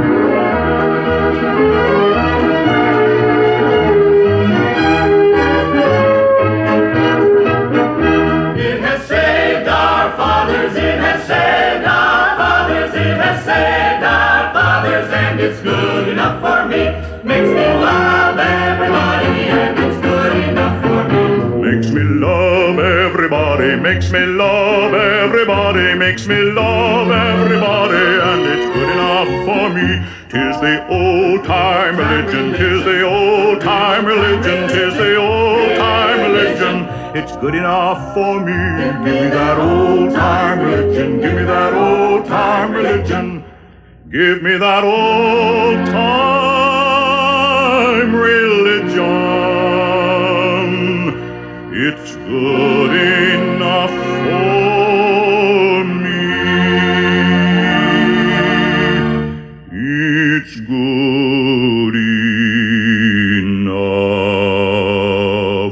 It has saved our fathers, it has saved our fathers, it has saved our fathers, and it's good enough for me. Makes me love everybody, and it's good enough for me. Makes me love everybody, makes me love everybody, makes me love everybody, and it's good enough for me. 'Tis the old-time religion, 'tis the old-time religion, 'tis the old-time religion, it's good enough for me. Give me that old-time religion, give me that old-time religion, give me that old-time religion. It's good enough for me. It's good enough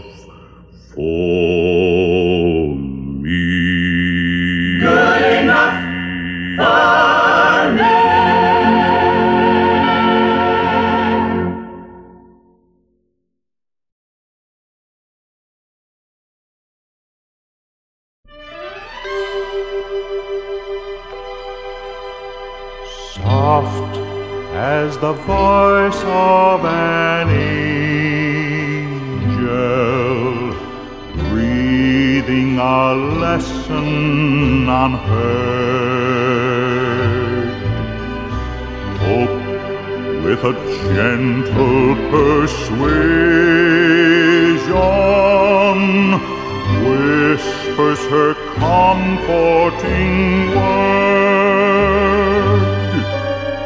for me. Good enough for me. Soft as the voice of an angel, breathing a lesson unheard. Hope with a gentle persuasion whispers her comforting word.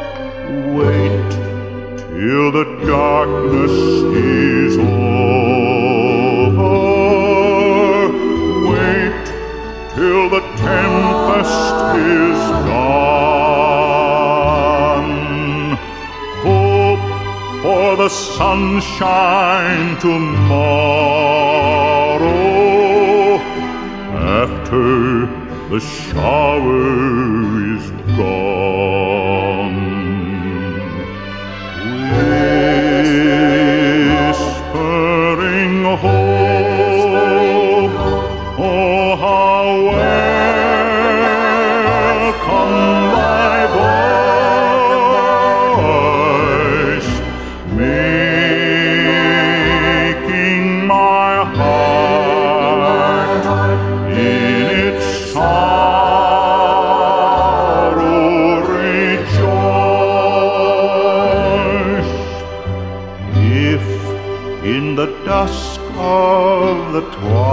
Wait till the darkness is over. sunshine tomorrow, after the shower is gone. Whispering hope, oh how welcome my voice, making my heart in its sorrow rejoice. If in the dusk of the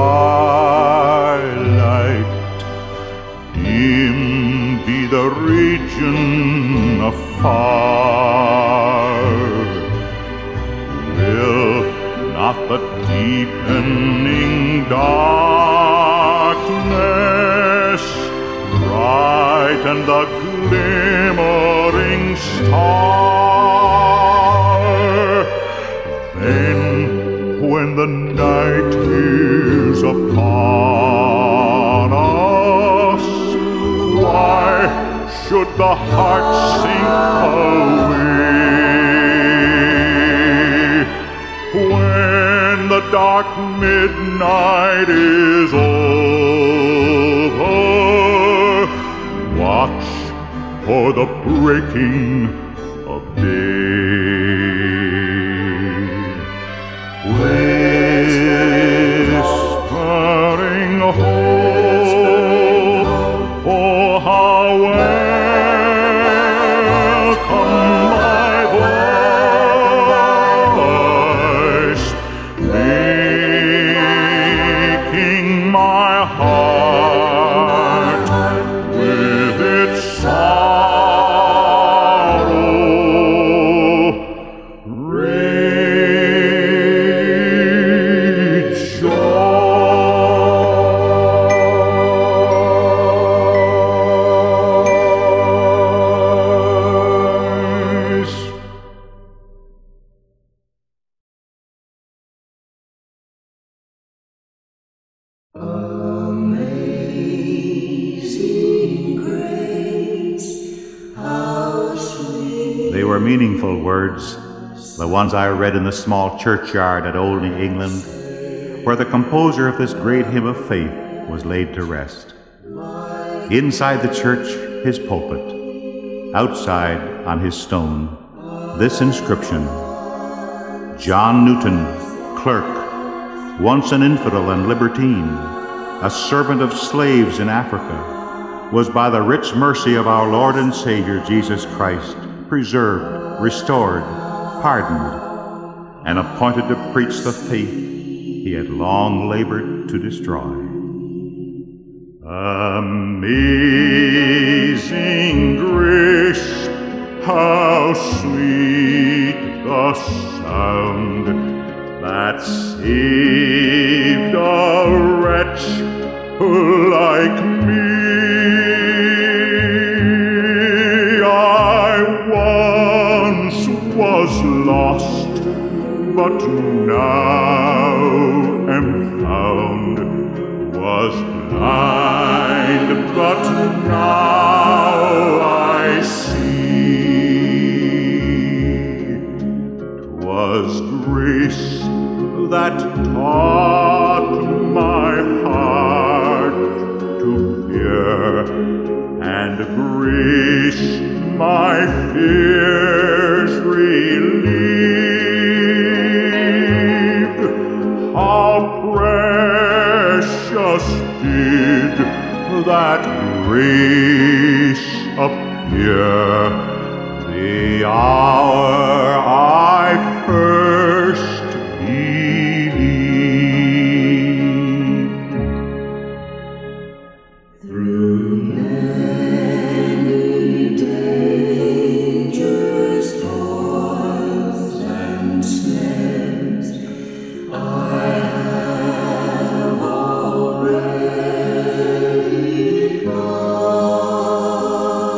twilight dim be the region afar, will not the deepening darkness brighten the glimmering star? Then when the night is upon us, why should the heart sink away? When the dark midnight is over, watch for the breaking of day. Whispering hope, oh how welcome my voice, making my heart with its sorrow They were meaningful words, the ones I read in the small churchyard at Olney, England, where the composer of this great hymn of faith was laid to rest. Inside the church, his pulpit. Outside, on his stone, this inscription: John Newton, clerk, once an infidel and libertine, a servant of slaves in Africa, was by the rich mercy of our Lord and Savior Jesus Christ preserved, restored, pardoned, and appointed to preach the faith he had long labored to destroy. Amazing grace, how sweet the sound that saved a wretch like me. Was lost, but now am found, was blind, but now I see. 'Twas grace that taught my heart to fear, and grace my fears relieved. How precious did that grace appear the hour I first believed. Through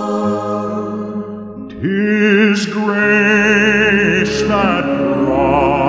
grace that brought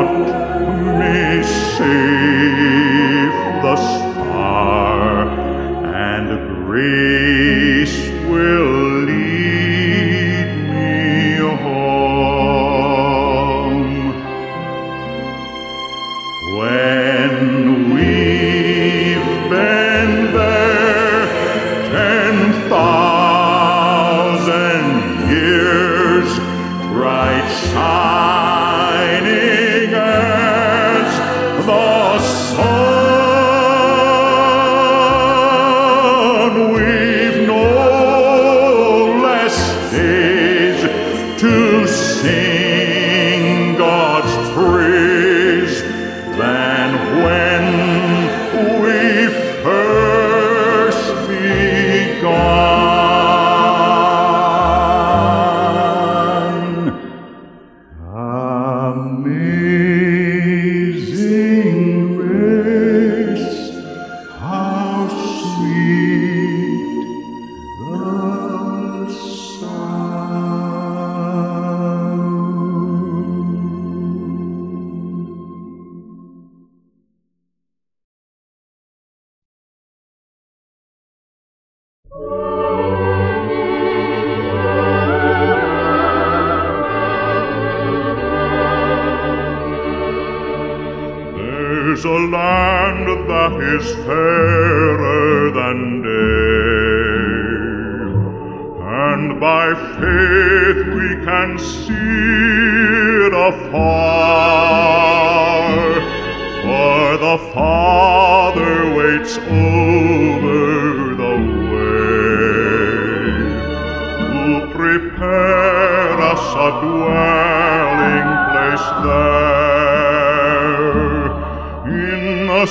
There's a land that is fairer than day, and by faith we can see it afar, for the Father waits over the way to prepare us a dwelling place there. In the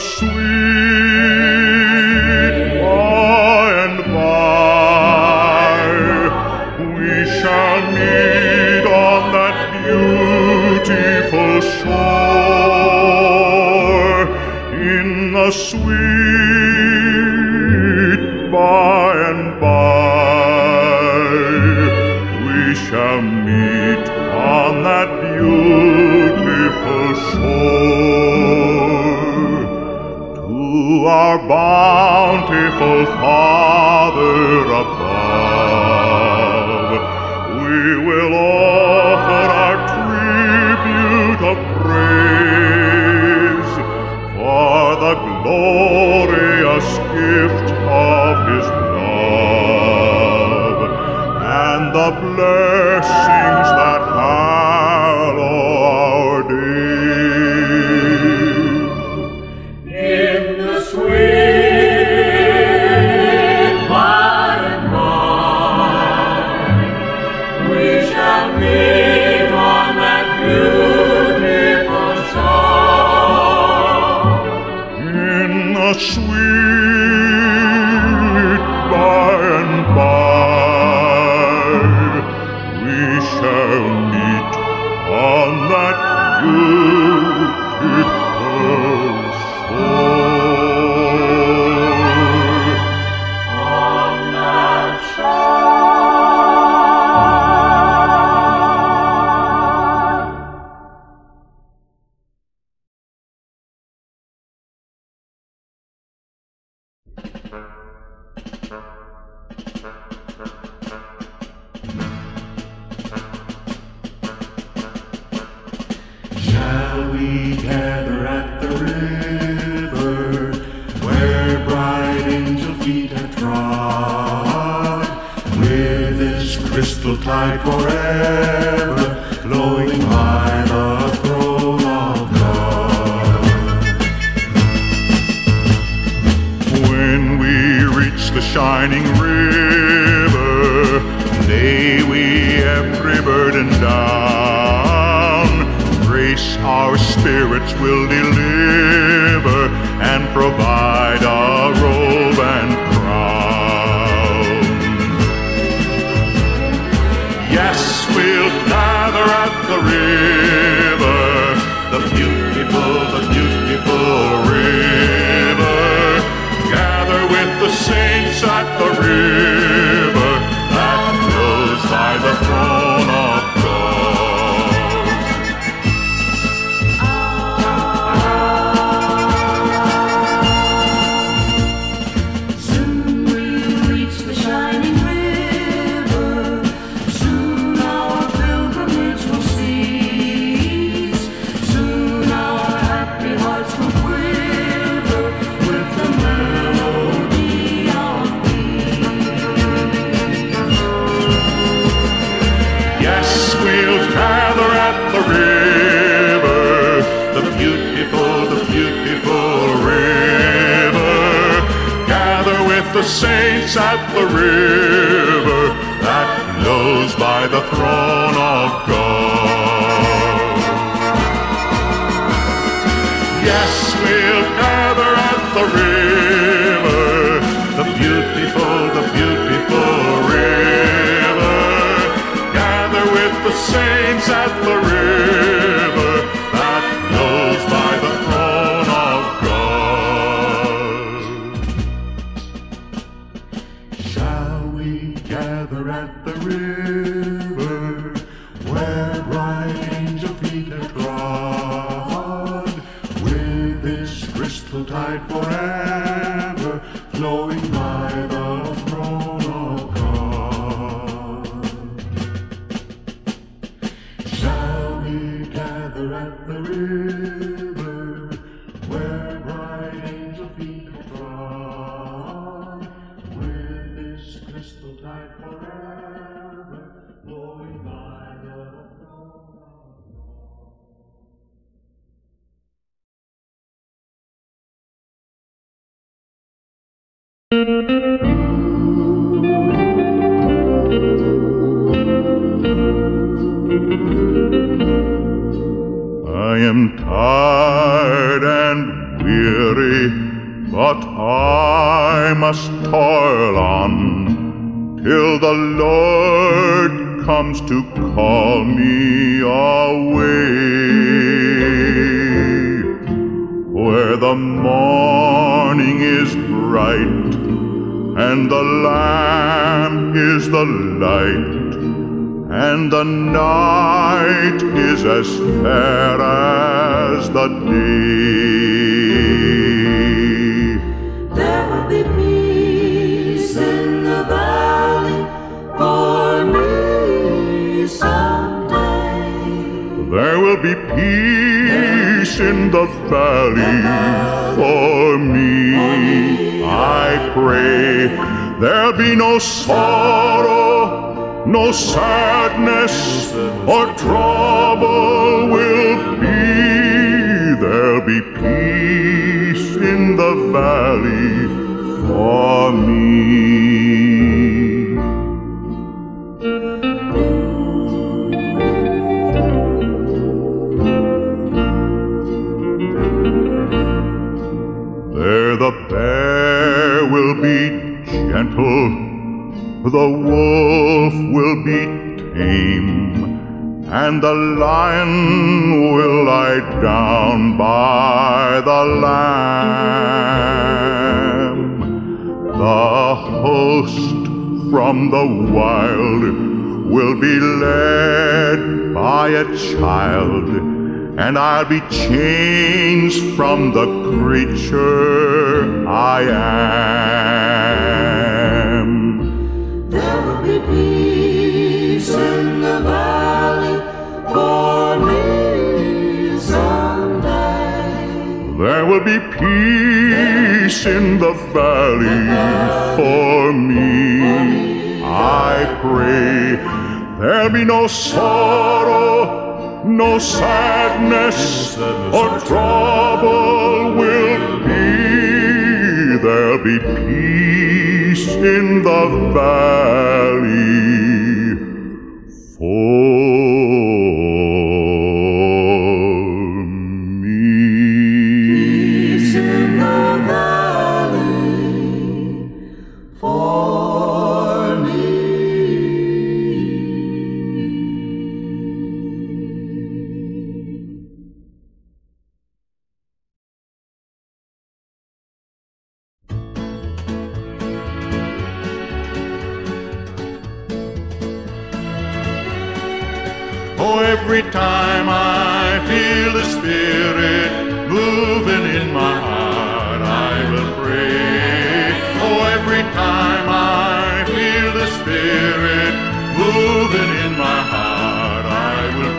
sweet by and by, we shall meet on that beautiful shore. In the sweet by and by, we shall meet on that beautiful shore. To our bountiful Father above, we will offer our tribute of praise for the glorious gift of His love and the blessings that hallow our days. In the sweet by and by, we shall meet on that beautiful shore. In the sweet by and by, we shall meet on that beautiful shore. On that shore. Shall we gather at the river, where bright angel feet have trod, with its crystal tide forever flowing by the throne of God? When we reach the shining river, lay we every burden down. Grace our spirits will deliver and provide a robe and crown. Yes, we'll gather at the river, the beautiful river. Gather with the saints at the river that flows by the throne of God. Soon we'll reach the shining river. Soon our pilgrimage will cease. Soon our happy hearts will quiver with the melody of peace. Yes, we'll gather at the river, the beautiful river. Gather with the saints at the river that flows by the throne of God. Yes, we'll gather at the river, the beautiful river. Gather with the saints at the river that flows by the throne of God. Shall we gather at the river, where bright angel feet have trod, with its crystal tide forever flowing by the throne I am tired and weary, but I must toil on till the Lord comes to call me away, where the morning is bright and the Lamb is the light, and the night is as fair as the day. There will be peace in the valley for me someday. There will be peace in the valley for me. I pray there'll be no sorrow, no sadness or trouble will be. There'll be peace in the valley for me. There the bear will be gentle, the wolf will be tame, and the lion will lie down by the lamb. The host from the wild will be led by a child, and I'll be changed from the creature I am. There will be peace in the valley for me someday. There will be peace in the valley for me. I pray there'll be no sorrow, no sadness or trouble will be. There'll be peace in the valley for me. Peace in the valley for me. Oh, every time I feel the Spirit moving in my heart, I will pray. Oh, every time I feel the Spirit moving in my heart, I will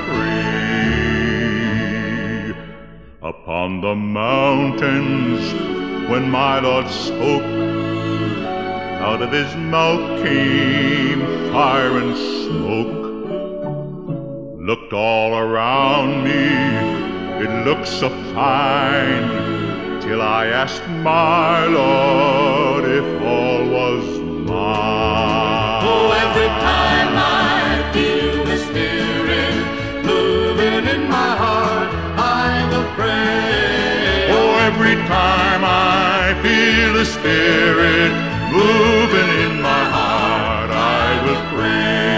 pray. Upon the mountains, when my Lord spoke, out of his mouth came fire and smoke. Looked all around me, it looked so fine, till I asked my Lord if all was mine. Oh, every time I feel the Spirit moving in my heart, I will pray. Oh, every time I feel the Spirit moving in my heart, I will pray.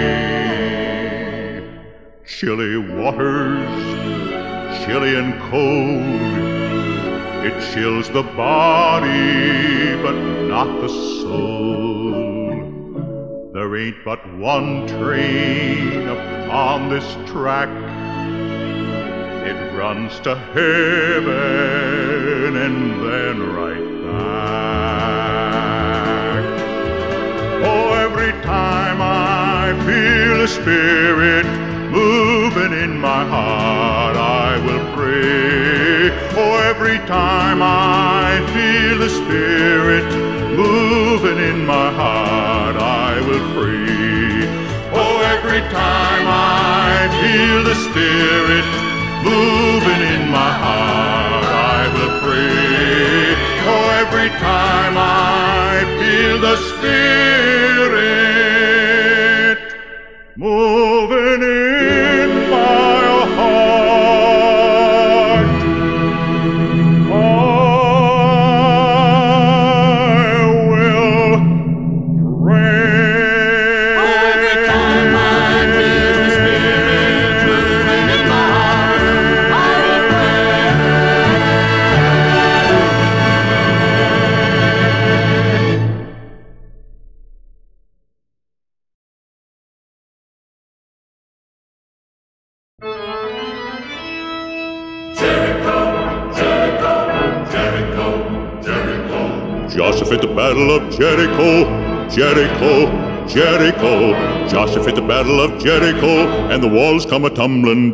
Chilly waters, chilly and cold, it chills the body, but not the soul. There ain't but one train upon this track, it runs to heaven and then right back. Oh, every time I feel the Spirit moving in my heart, I will pray. Oh, every time I feel the Spirit moving in my heart, I will pray. Oh, every time I feel the Spirit moving in my heart, I will pray. Oh, every time I feel the Spirit moving in my heart. I will pray. Every time I feel the Spirit moving in my heart, I will pray. Joshua at the battle of Jericho, Jericho, Jericho. Joshua at the battle of Jericho, and the walls come a-tumbling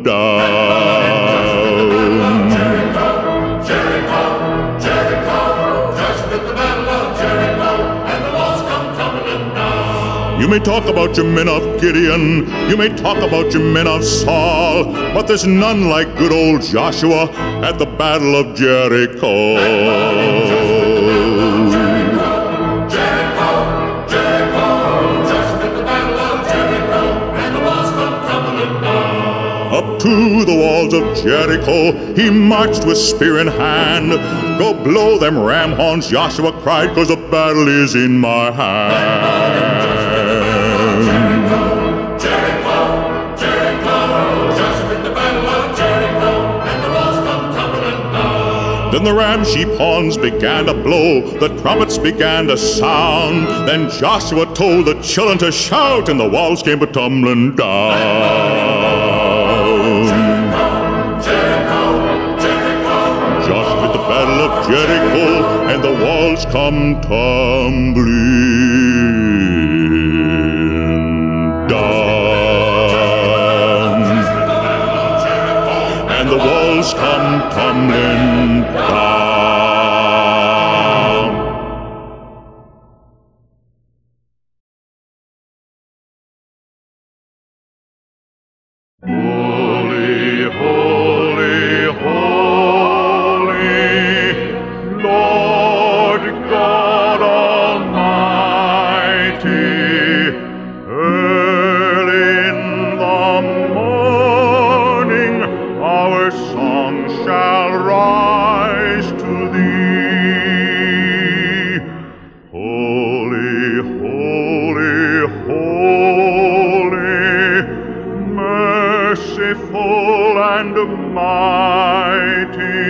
down. You may talk about your men of Gideon, you may talk about your men of Saul, but there's none like good old Joshua at the battle of Jericho. Up to the walls of Jericho he marched with spear in hand. Go blow them ram horns, Joshua cried, 'cause the battle is in my hand. Then the ram sheep horns began to blow, the trumpets began to sound. Then Joshua told the children to shout, and the walls came a-tumbling down. Joshua at the battle of Jericho, and the walls come tumbling down. And the walls come tumbling down. Holy, holy, holy, Lord God Almighty, early in the morning our song shall rise to thee. Holy, holy, holy, merciful and mighty,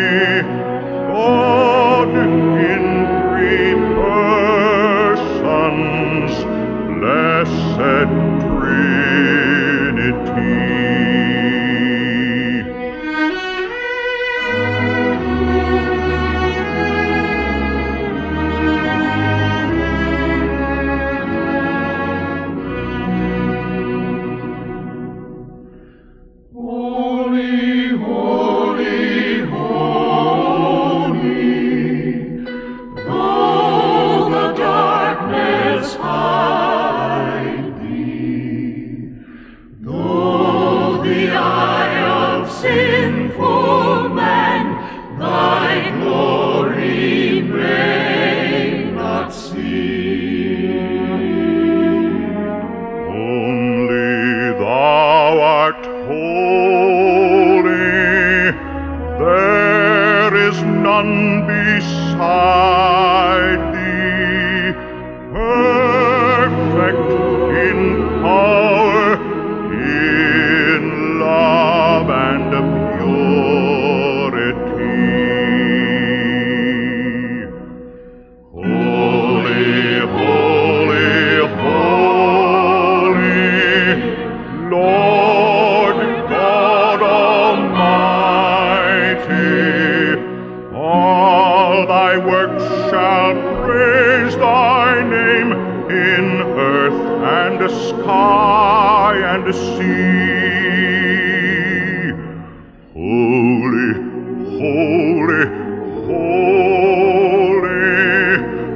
God in three persons, blessed Trinity. Holy, holy, holy, though the darkness hide thee, though the eye of sinful man thy glory may not see. Only thou art holy, there is none beside thee, perfect in power, in love and purity. Holy, holy, holy, Lord God Almighty, all thy works shall praise thy name in earth and sky and sea. Holy, holy, holy,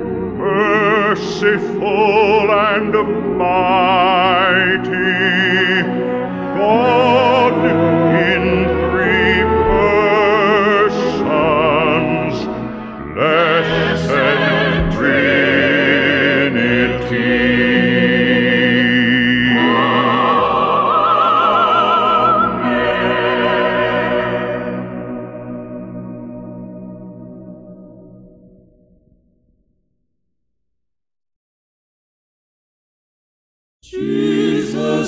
merciful and mighty, God in three persons, blessed Trinity. Jesus,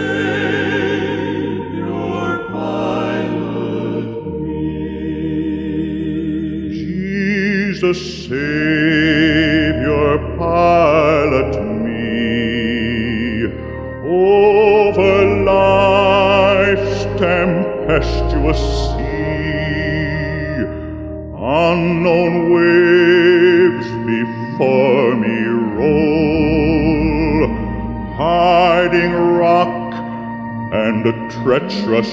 Savior, pilot me. Jesus, Savior, pilot me over life's tempestuous sea. Unknown waves before me roll, hiding rock and a treacherous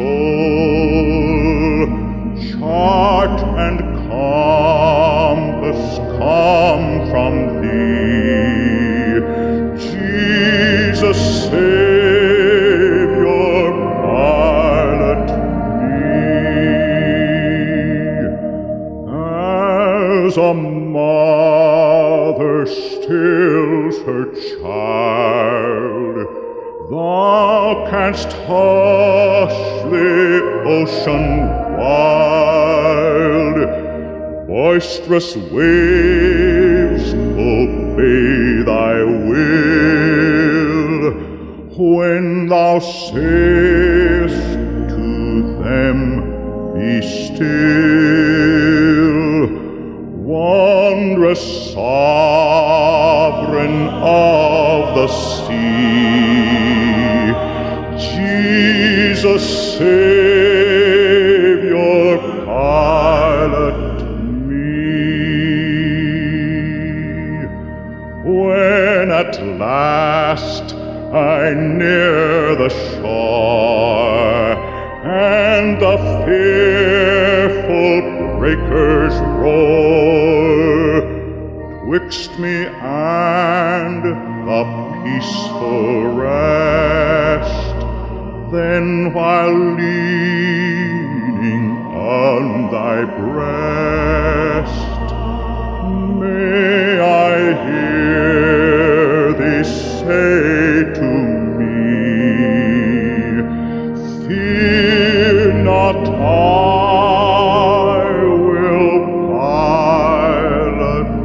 shoal. Chart and compass come from thee, Jesus, Savior, pilot me. As a mother stills her child, thou canst hush the ocean wild. Boisterous waves obey thy will, when thou sayest to them, be still. Wondrous sovereign of the sea, Jesus, Savior, pilot me. When at last I near the shore, and the fearful breakers roar, twixt me and the peaceful rest, then while leaning on thy breast, may I hear thee say to me, fear not, I will pilot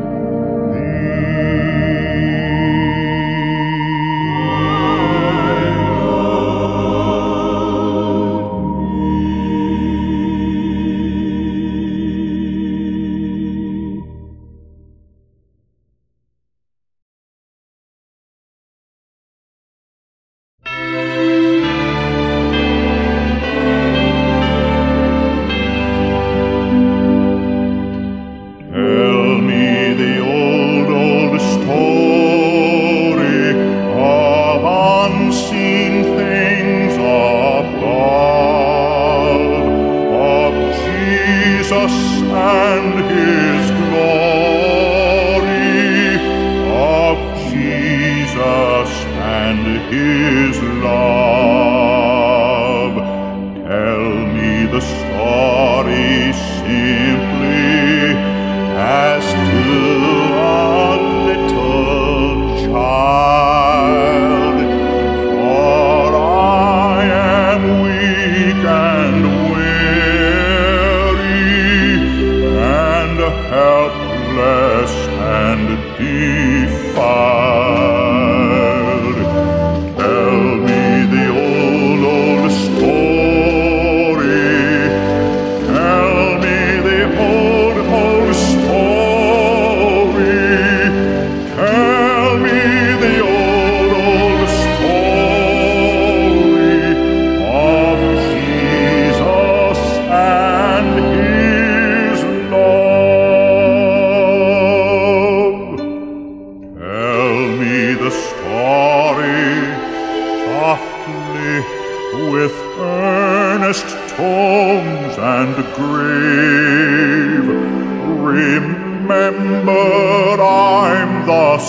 Remember, I'm the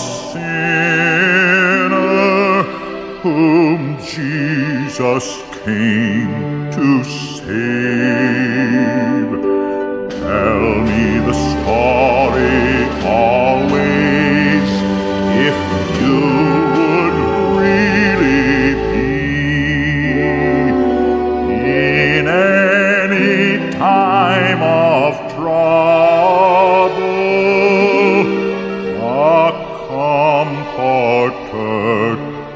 sinner whom Jesus came to save. Tell me the story always, if you would really be in any time of trouble, a comforter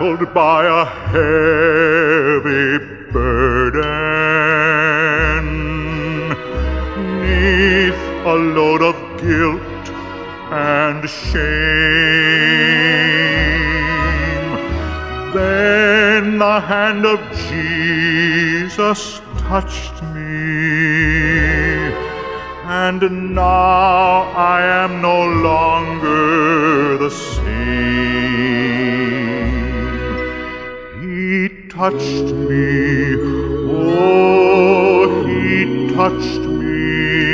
shackled by a heavy burden, 'neath a load of guilt and shame. Then the hand of Jesus touched me, and now I am no longer the same. He touched me, oh, he touched me,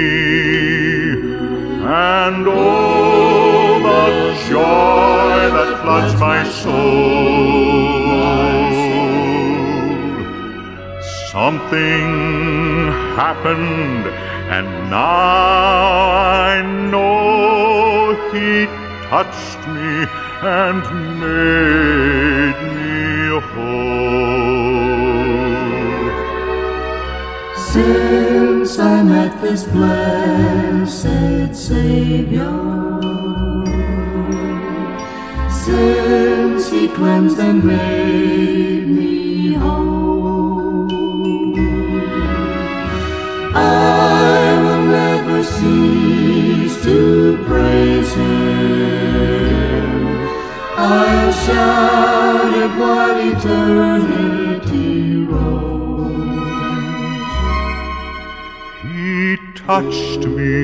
and oh, the joy that floods my soul. Something happened, and now I know he touched me and made me whole. Since I met this blessed Savior, since he cleansed and made me whole, I will never cease to praise him. I'll shout it while eternity rolls. He touched me,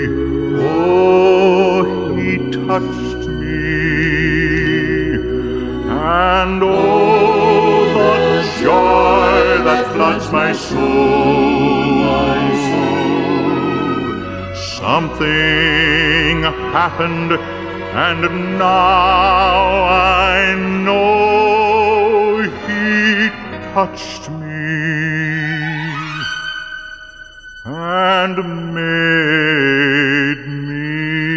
oh, he touched me, and oh, the joy that floods my soul. Something happened, and now I know he touched me and made me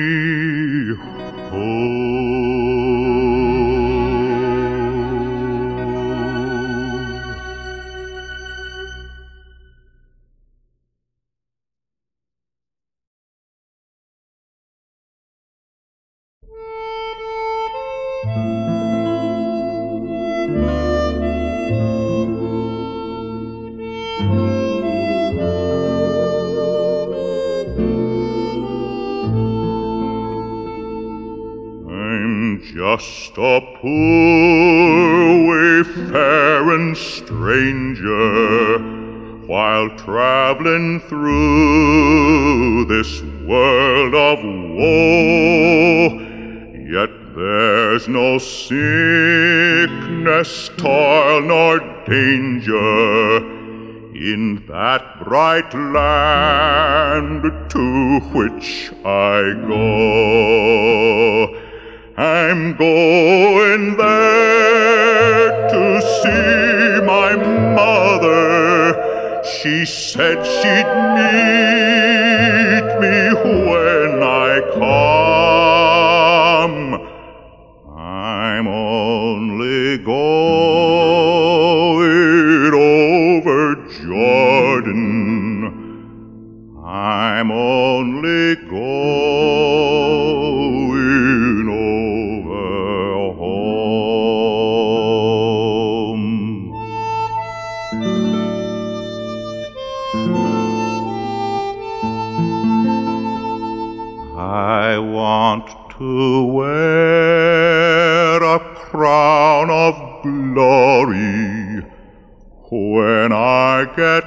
just a poor wayfaring stranger, while traveling through this world of woe. Yet there's no sickness, toil, nor danger in that bright land to which I go. I'm going there to see my mother. She said she'd meet me when I come. I'm only going over Jordan. I'm only going over home. I want to wear a crown of glory when I get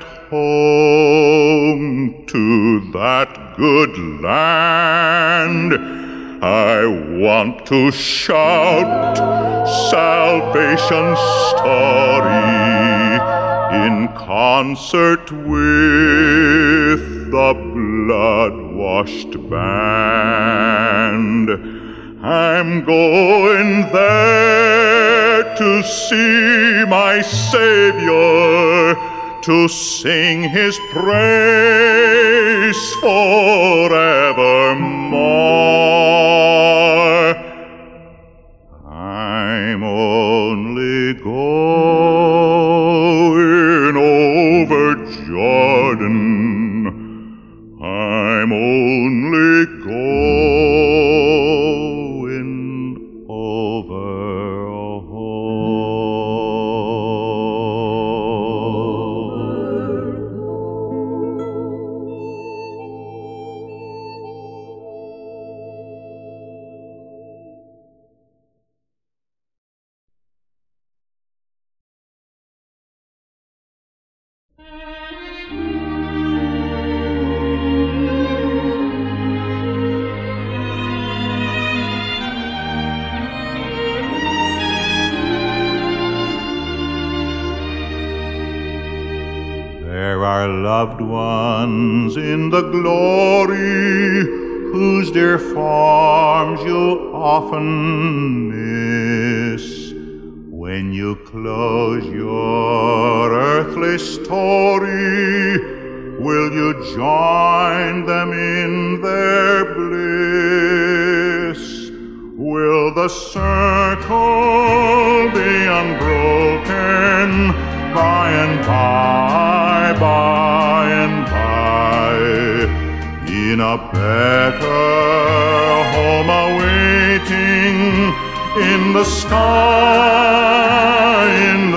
home to that good land. I want to shout salvation's story in concert with the blood-washed band. I'm going there to see my Savior, to sing his praise forevermore. I'm only going over Jordan. I'm only going over home. There are loved ones in the glory whose dear forms you'll often miss. When you close your earthly story, will you join them in their bliss? Will the circle be unbroken by and by, in a better home awaiting, in the sky,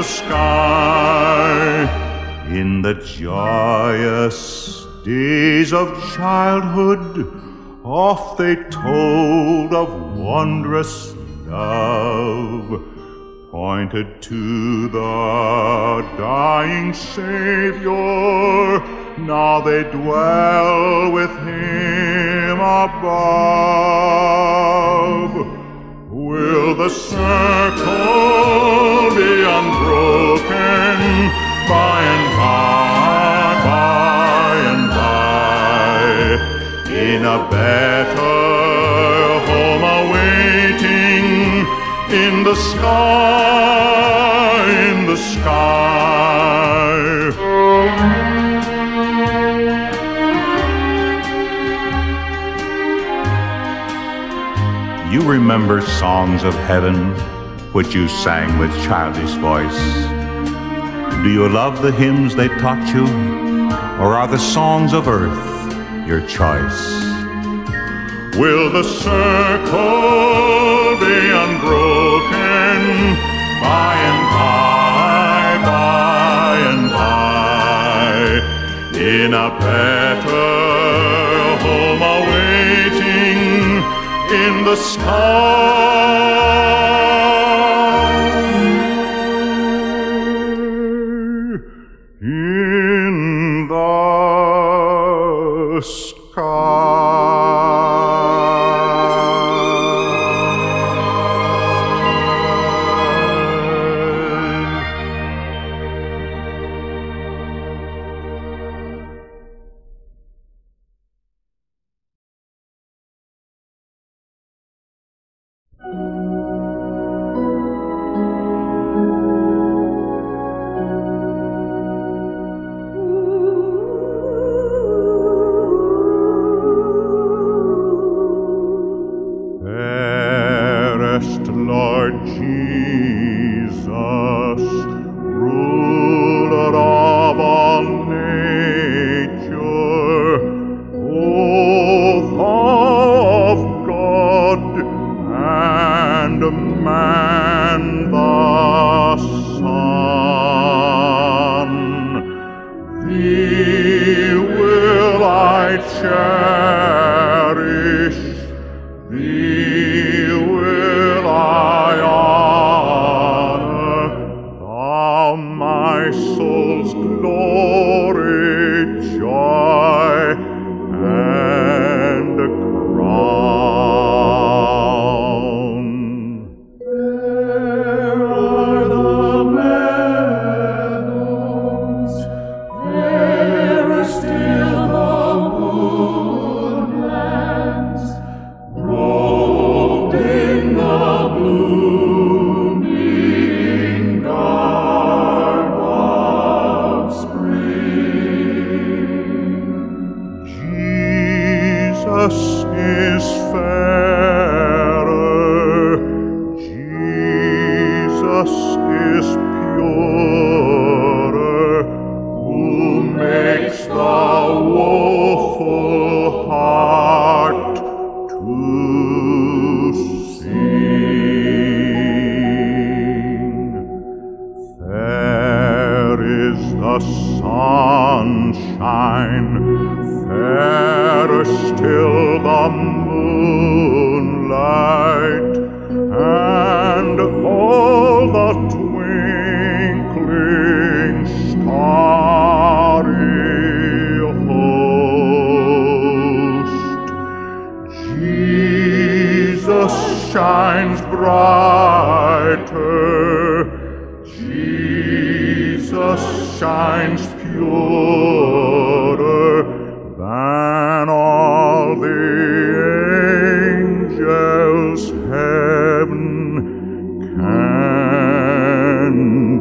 in the joyous days of childhood, oft they told of wondrous love, pointed to the dying Savior. Now they dwell with him above. Will the circle be unbroken by and by, in a better home awaiting, in the sky, You remember songs of heaven which you sang with childish voice. Do you love the hymns they taught you, or are the songs of earth your choice? Will the circle be unbroken by and by, in a better home awaiting, in the sky, in the sky. Lord Jesus, ruler of all nature, O thou of God and man the Son, thee will I cherish, thee will I honor, thou my soul's glory, joy, and crown. There are the meadows, there are still the woodlands, robed in the blooming garb of spring. Jesus is fairer, Jesus is purer, who makes the woeful heart to sing. Fair is the sunshine, fairer still the moonlight, and all the twinkling starry host. Jesus shines brighter, Jesus shines purer than all the angels heaven can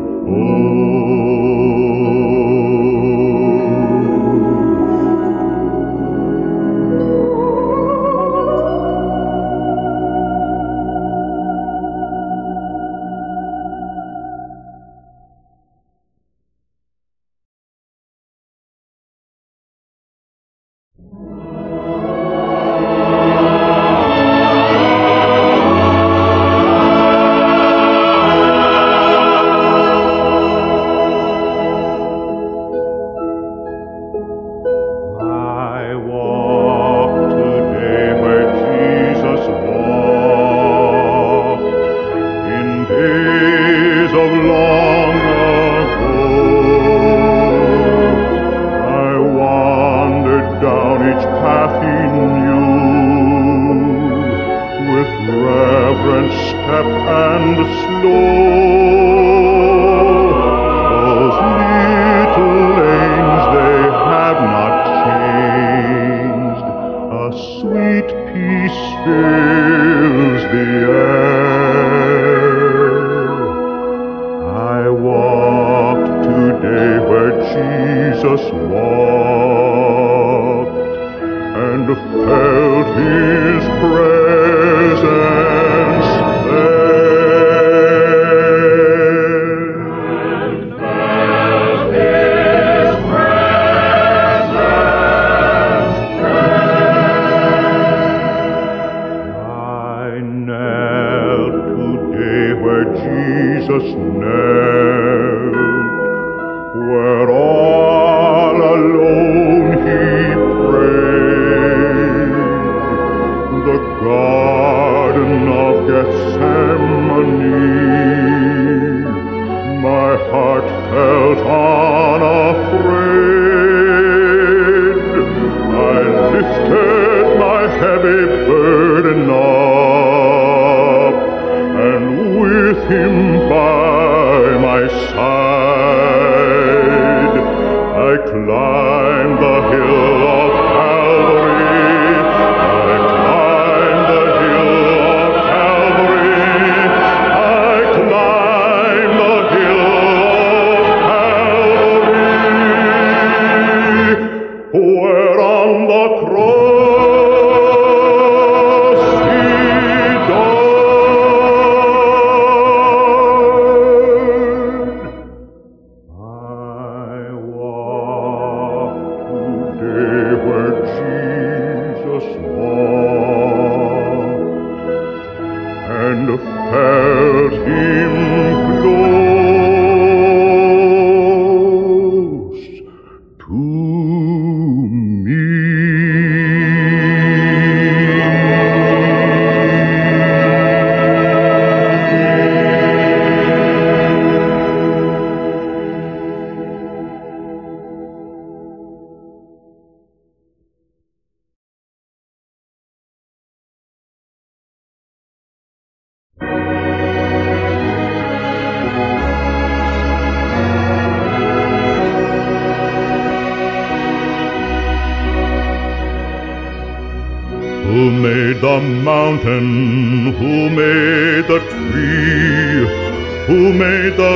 Who made the mountain? Who made the tree? Who made the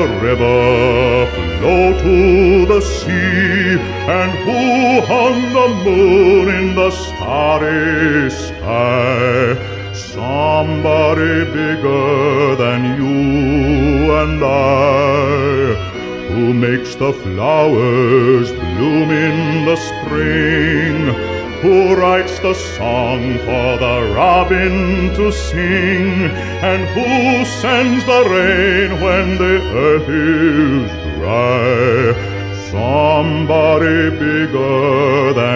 river flow to the sea? And who hung the moon in the starry sky? Somebody bigger than you and I. Who makes the flowers bloom in the spring? Who writes the song for the robin to sing? And who sends the rain when the earth is dry? Somebody bigger than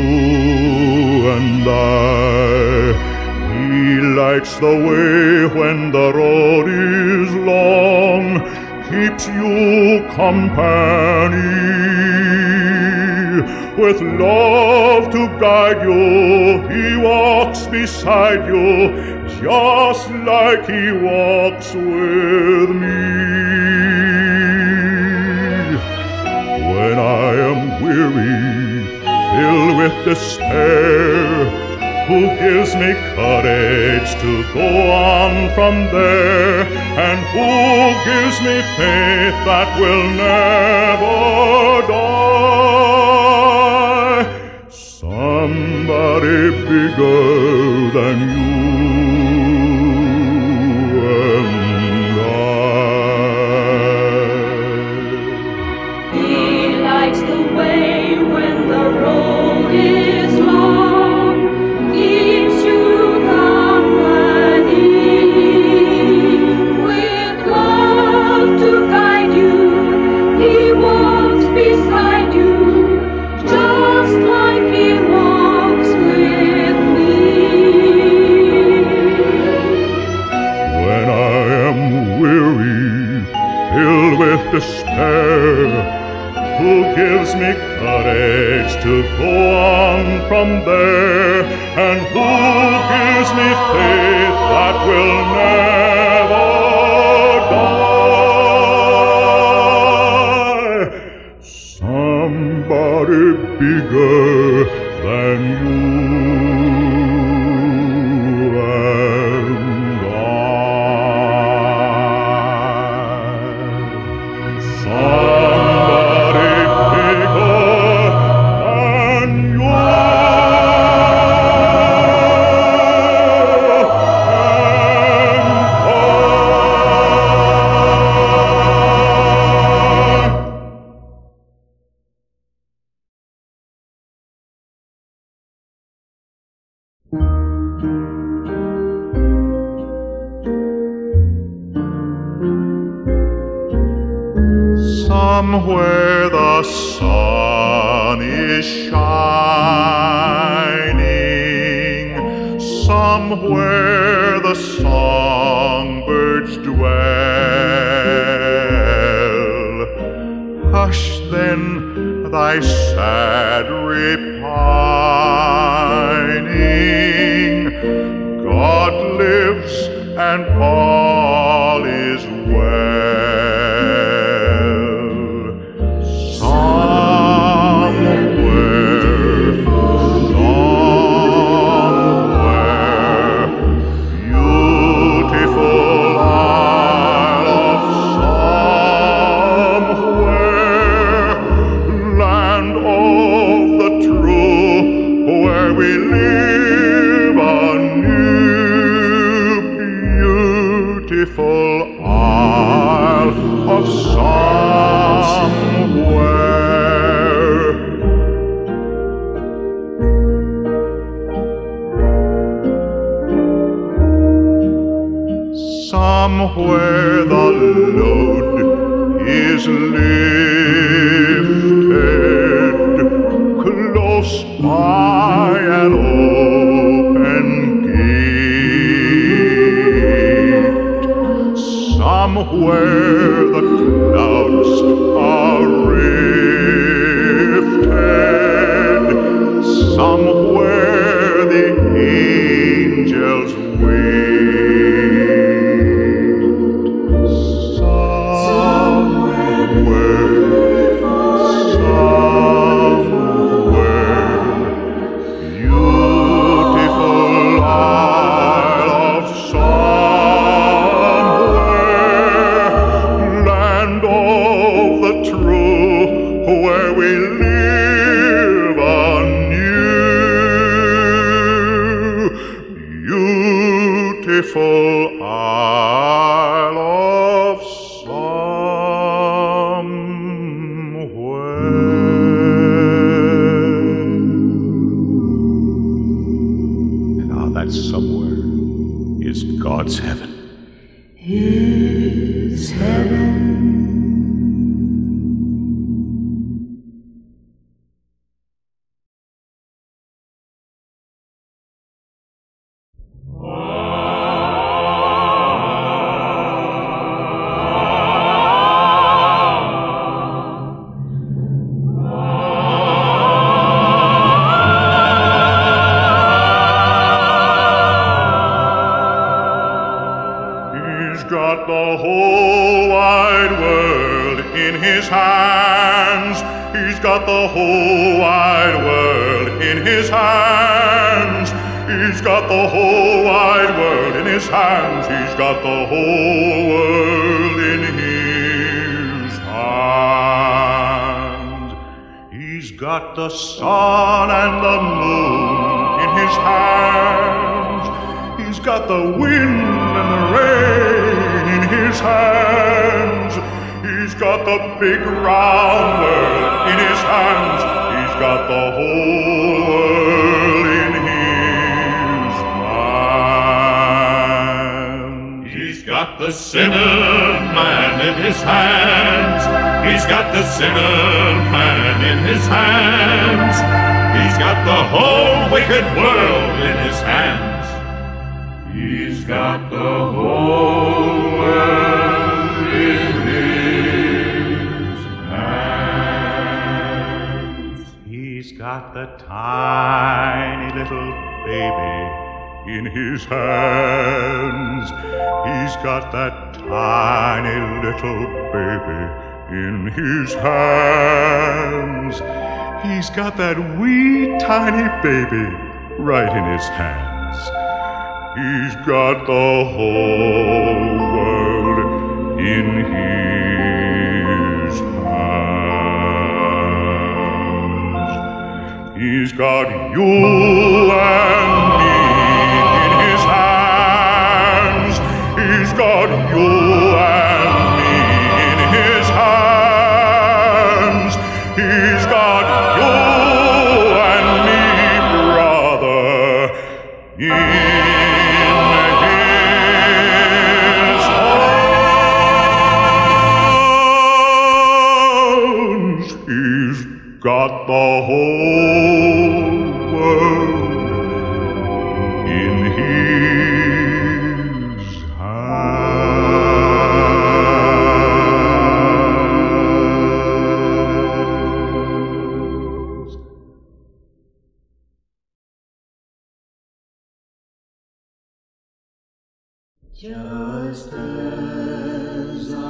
you and I. He lights the way when the road is long, keeps you company. With love to guide you, he walks beside you, just like he walks with me. weary, filled with despair, who gives me courage to go on from there, and who gives me faith that will never die. Somebody bigger than you and I. He lights the way when the road is long, keeps you company, with love to guide you. He walks beside you, just like he walks with me. When I am weary, filled with despair, who gives me courage to go on from there, and who gives me faith that will never die. Somebody bigger than you and I. Somebody bigger than you Somewhere the sun is shining, somewhere the songbirds dwell. Hush then thy sad repining, God lives and all is well. Isle of somewhere. Somewhere the load is lifted, close by an open gate. Somewhere the clouds are rifted, somewhere the angels wait. Somewhere, beautiful Isle of somewhere, land of the true, where we live anew. Beautiful Isle of somewhere. And that somewhere is God's heaven. His heaven. got the whole wide world in his hands. He's got the whole wide world in his hands. He's got the whole world in his hands. He's got the sun and the moon in his hands. He's got the wind and the rain in his hands. He's got the big round world in his hands. He's got the whole world in his hands. He's got the sinner man in his hands. He's got the sinner man in his hands. He's got the whole wicked world in his hands. He's got the whole world in his hands. He's got the tiny little baby in his hands. He's got that tiny little baby in his hands. He's got that wee tiny baby right in his hands. He's got the whole world in his hands. He's got you and me in his hands. He's got you and me in his hands. He's got you and me, brother, in his hands. He's got the whole world in his hands. Just as I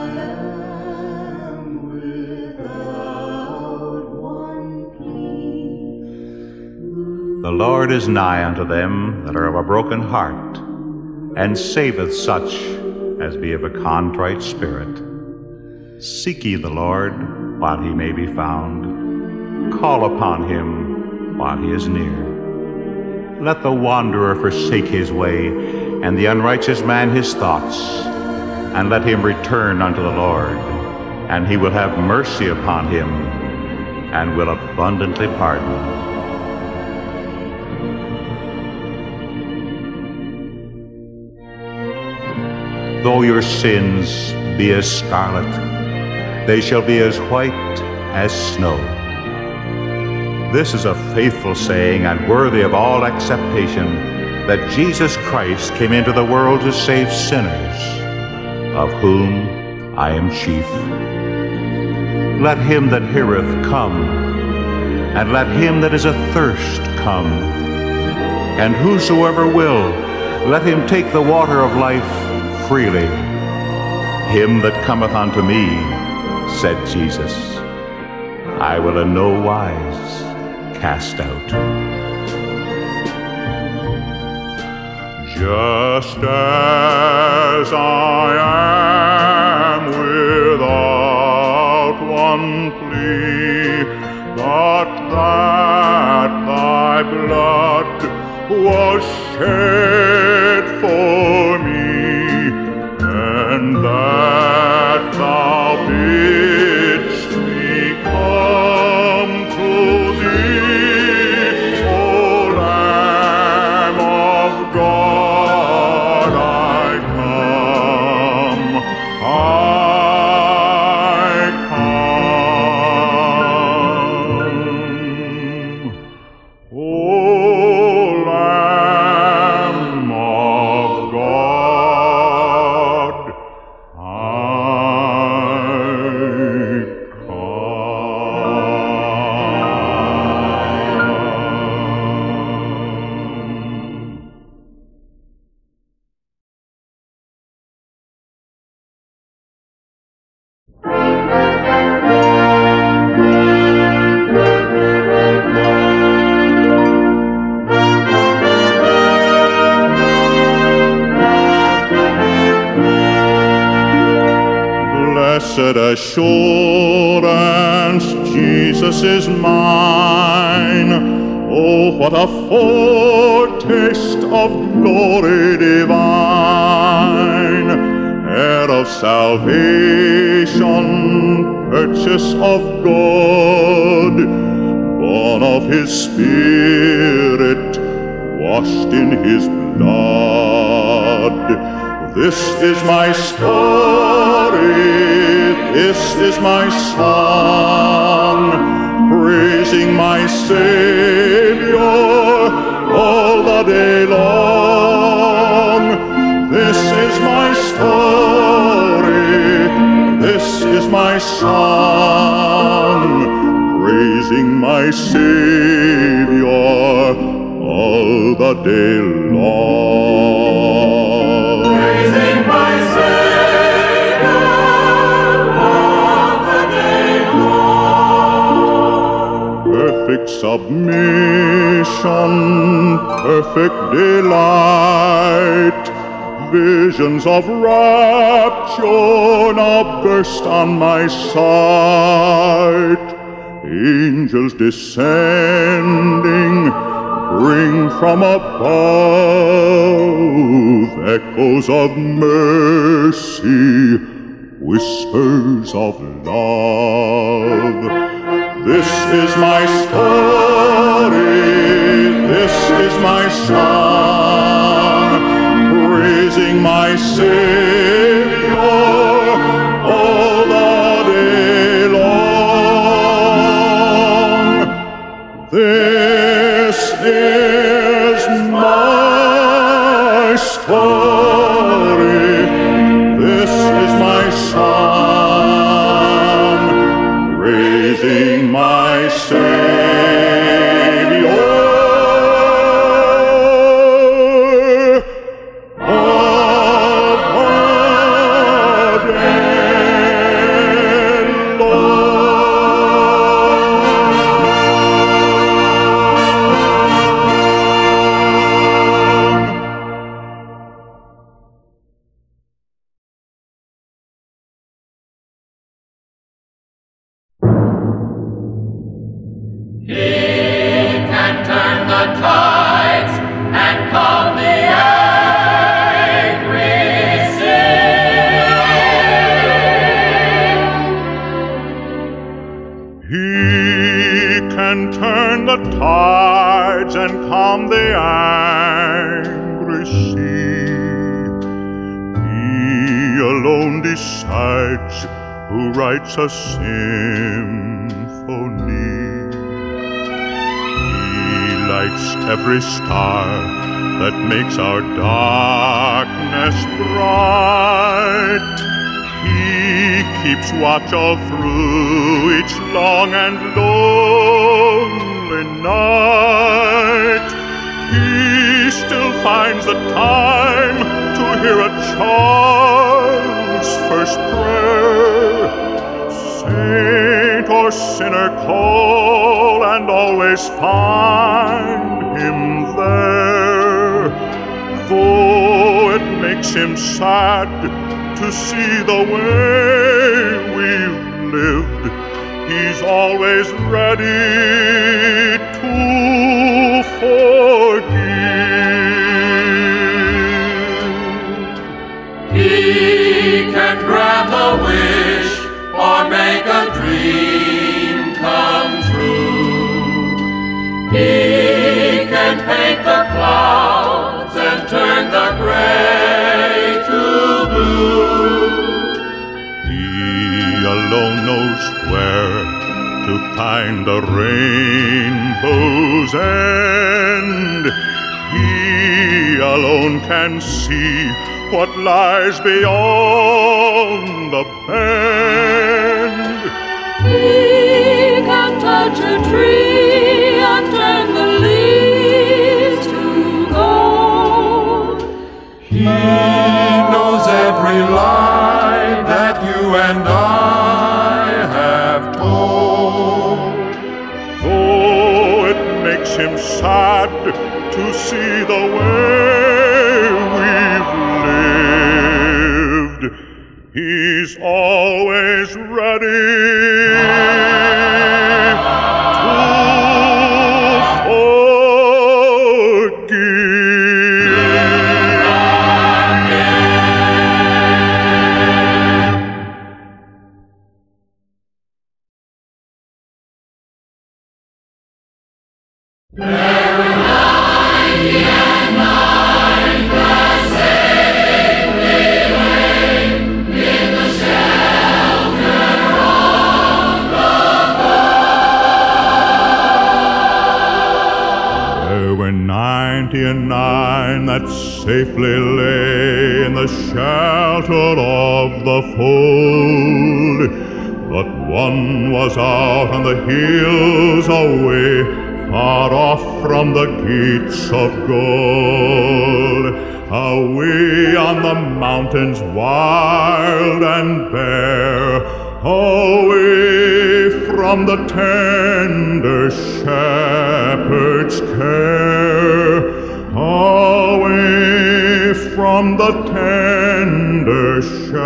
am without one plea. The Lord is nigh unto them that are of a broken heart, and saveth such as be of a contrite spirit. Seek ye the Lord while he may be found. Call upon him while he is near. Let the wanderer forsake his way, and the unrighteous man his thoughts, and let him return unto the Lord, and he will have mercy upon him, and will abundantly pardon. Though your sins be as scarlet, they shall be as white as snow. This is a faithful saying and worthy of all acceptation, that Jesus Christ came into the world to save sinners, of whom I am chief. Let him that heareth come, and let him that is athirst come. And whosoever will, let him take the water of life freely. Him that cometh unto me, said Jesus, I will in no wise cast out. Just as I am without one plea, but that thy blood was shed for me, and that thou bidst me come to thee, O Lamb of God, I come, O Lamb of Blessed assurance, Jesus is mine. Oh, what a foretaste of glory divine, heir of salvation, purchase of God, born of his Spirit, washed in his blood. This is my story, this is my song, praising my Savior all the day long. This is my story, this is my song, praising my Savior all the day long. Praising my Savior all the day long. Perfect submission, perfect delight, visions of rapture now burst on my sight. Angels descending bring from above echoes of mercy, whispers of love. This is my story, this is my song, praising my Savior all the day long. This is my story, this is my song, praising my Savior all the day long. He can turn the tides and calm the angry sea. He can turn the tides and calm the angry sea. He alone decides who writes a symphony. He lights every star that makes our darkness bright. He keeps watch all through each long and lonely night. He still finds the time to hear a child's first prayer. Saint or sinner call and always find him there. Though it makes him sad to see the way we've lived, he's always ready to forgive. He can grant a wish or make a dream come true. He can paint the clouds and turn the gray to blue. He alone knows where to find the rainbow's end. He alone can see what lies beyond the bend. He can touch a tree and turn the leaves to gold. He knows every lie that you and I have told. Though it makes him sad to see the way we've lived, He's always ready to There were 99 that safely lay in the shelter of the fold, but one was out on the hills away, far off from the gates of gold, away on the mountains wild and bare, away from the tender shepherd's care, away from the tender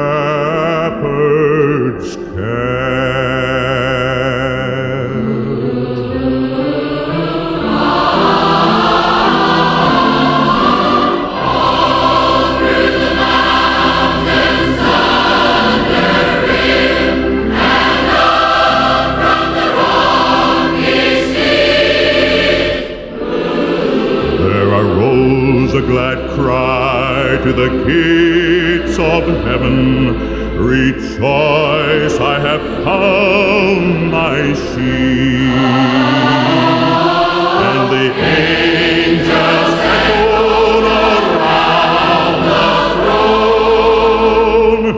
shepherd's care. A glad cry to the gates of heaven, rejoice, I have found my sheep. And the angels echoed around the throne,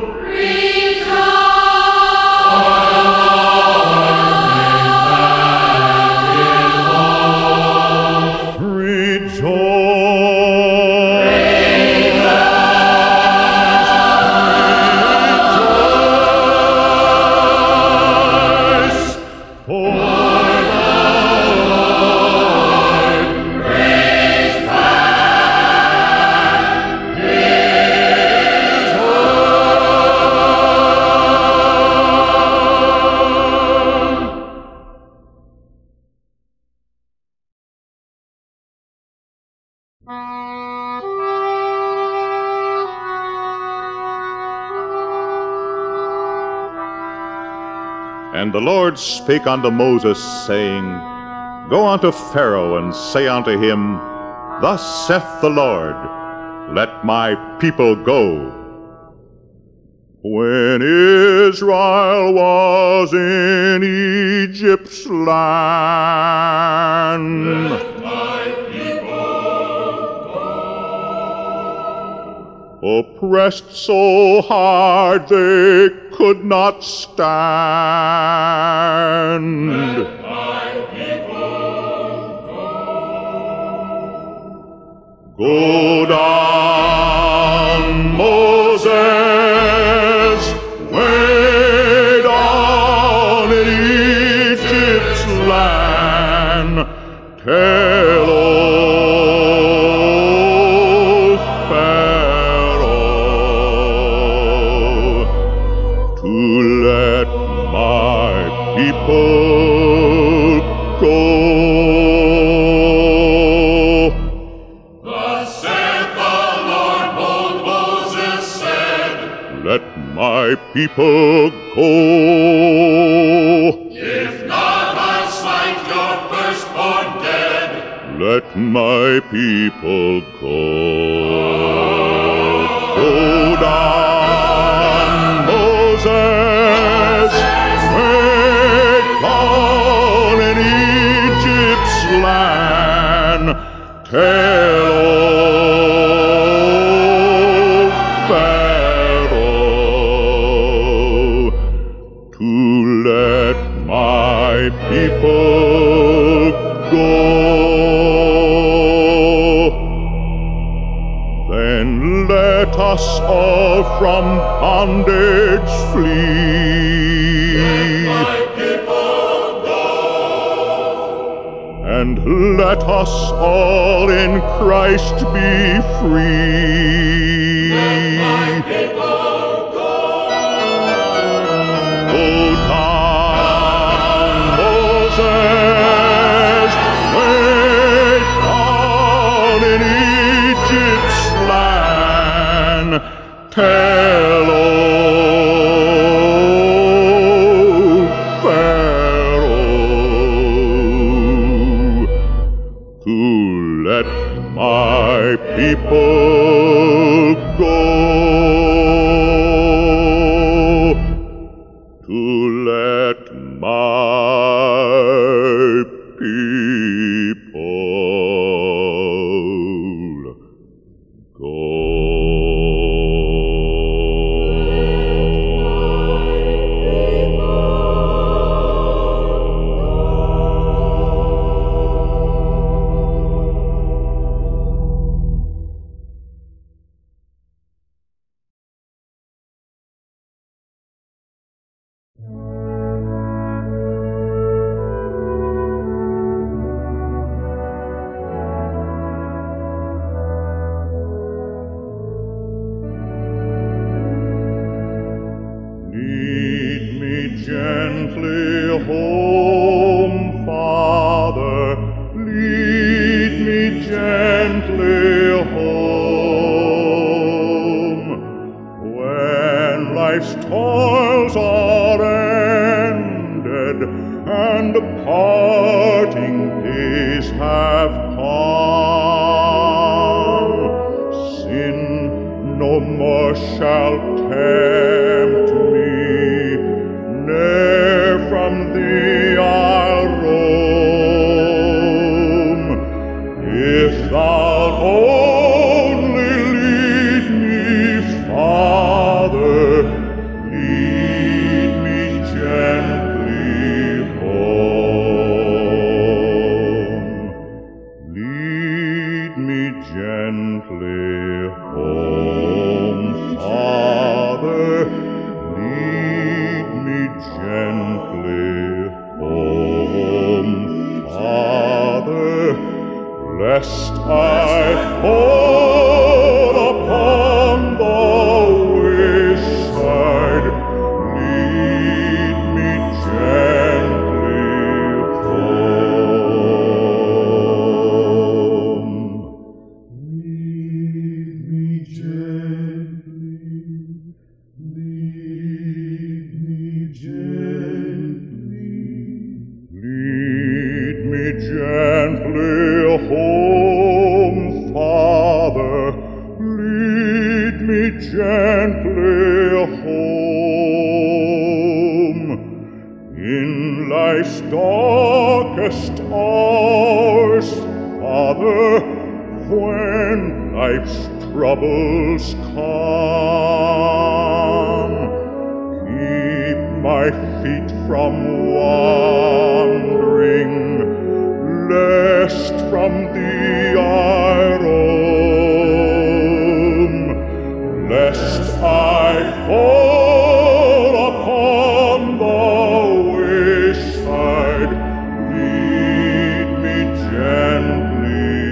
And the Lord spake unto Moses, saying, Go unto Pharaoh, and say unto him, Thus saith the Lord, Let my people go. When Israel was in Egypt's land, Let my people go. Oppressed so hard they could not stand. Let my people go. Go down, Moses, way down in Egypt's land. Tell old Pharaoh to let my people go. Thus saith the Lord, bold Moses said, Let my people go. If not, I'll smite your firstborn dead. Let my people go. Go down, Moses, way down in Egypt's land. Tell old Pharaoh to let my people go. Then let us all from bondage flee, My people go. and let us all in Christ be free. My people go. let my people go. To let my people go. Lead me gently home, Father. Lead me gently home. When life's toils are ended and the parting days have come, sin no more shall tempt me, ne'er from thee I'll roam. If thou only lead me, Father, lead me gently home. Lead me gently home, Father. Lead me gently home, Father, lest I fall upon the wayside. Lead me gently home. Lead me gently, lead me gently. Lead me gently home, Father. Lead me gently home. In life's darkest hours, Father, when life's troubles come, keep my feet from wandering, lest from thee I roam, lest I fall upon the wayside. Lead me gently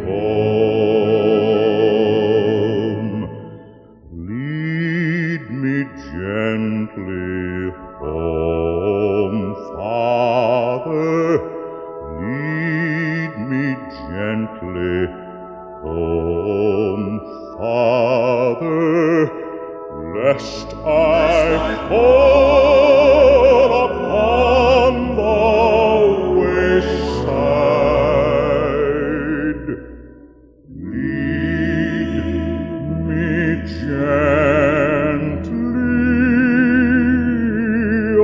home. Lead me gently home, Father. Lead me gently home, Father, lest I fall upon the wayside. Lead me gently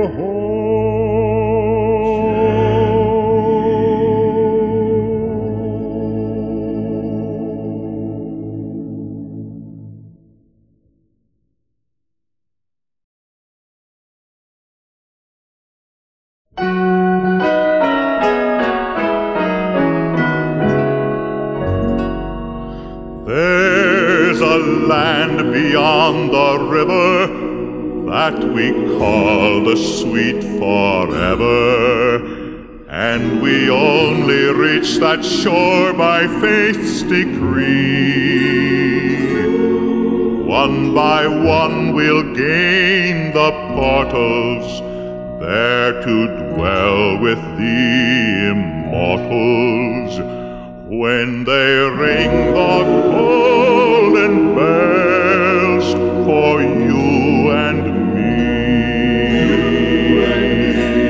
home. There's a land beyond the river that we call the sweet forever, and we only reach that shore by faith's decree. One by one we'll gain the portals, there to dwell with the immortals, when they ring the golden bells for you and me.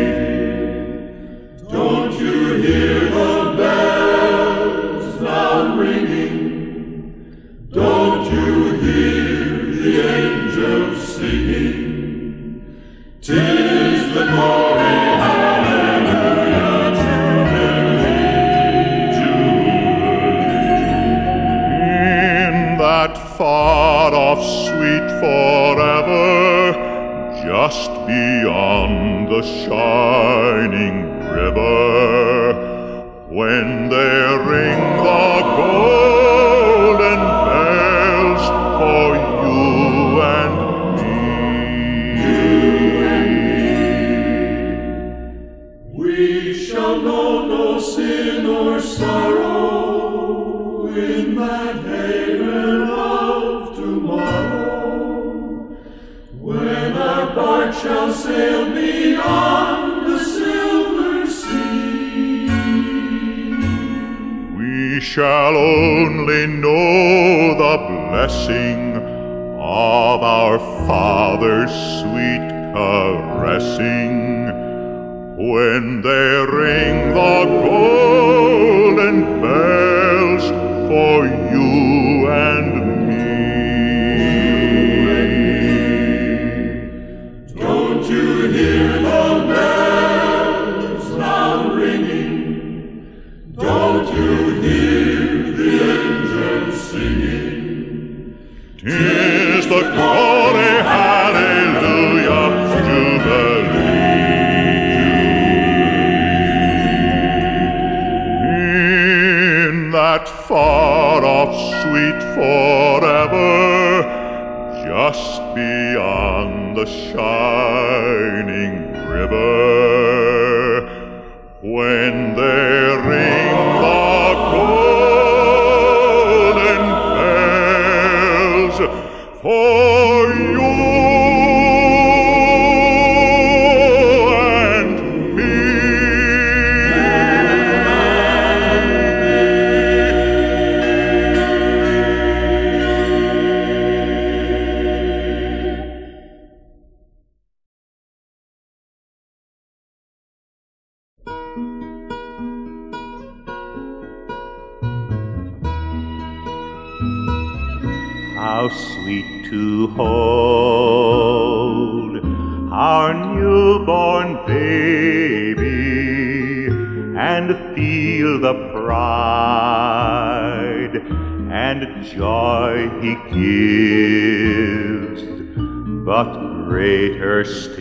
Don't you hear the bells now sweet forever, just beyond the shining river, when they ring the golden bells for you and me. We shall know no sin or sorrow in that haven of tomorrow, when our bark shall sail beyond the silver sea. We shall only know the blessing of our Father's sweet caressing, when they ring the golden bells for you and me. Don't you hear the bells now ringing? Don't you hear the angels singing? 'Tis the glory, hallelujah, jubilee. In that far-off sweet forever, just beyond the shining river, when they ring the golden bells for you and me. How sweet to hold our newborn baby and feel the pride and joy he gives, but greater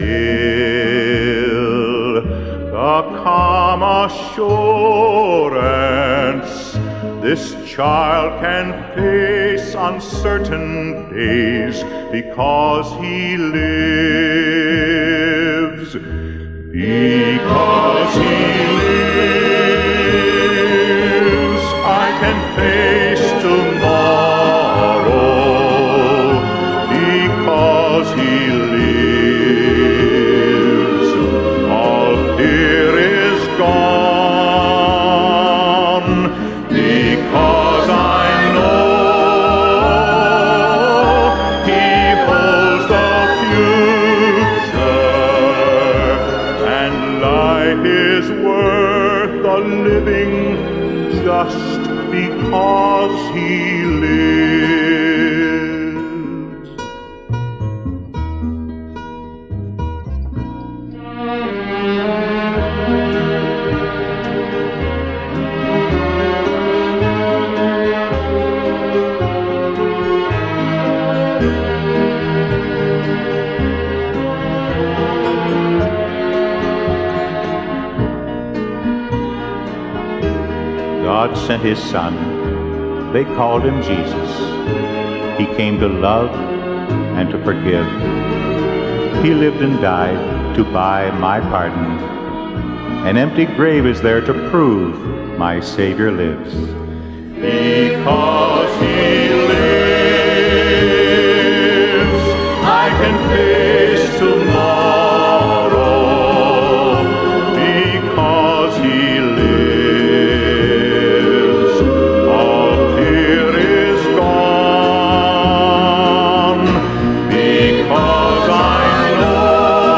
still the calm assurance this child can face uncertain days because he lives. Because he lives, I can face tomorrow. Because he lives, all fear is gone. Because I know he holds the future, and life is worth the living just because he lives. God sent his Son. They called him Jesus. He came to love and to forgive. He lived and died to buy my pardon. An empty grave is there to prove my Savior lives. Because he lives, I can face tomorrow. Because he lives, all fear is gone. Because I know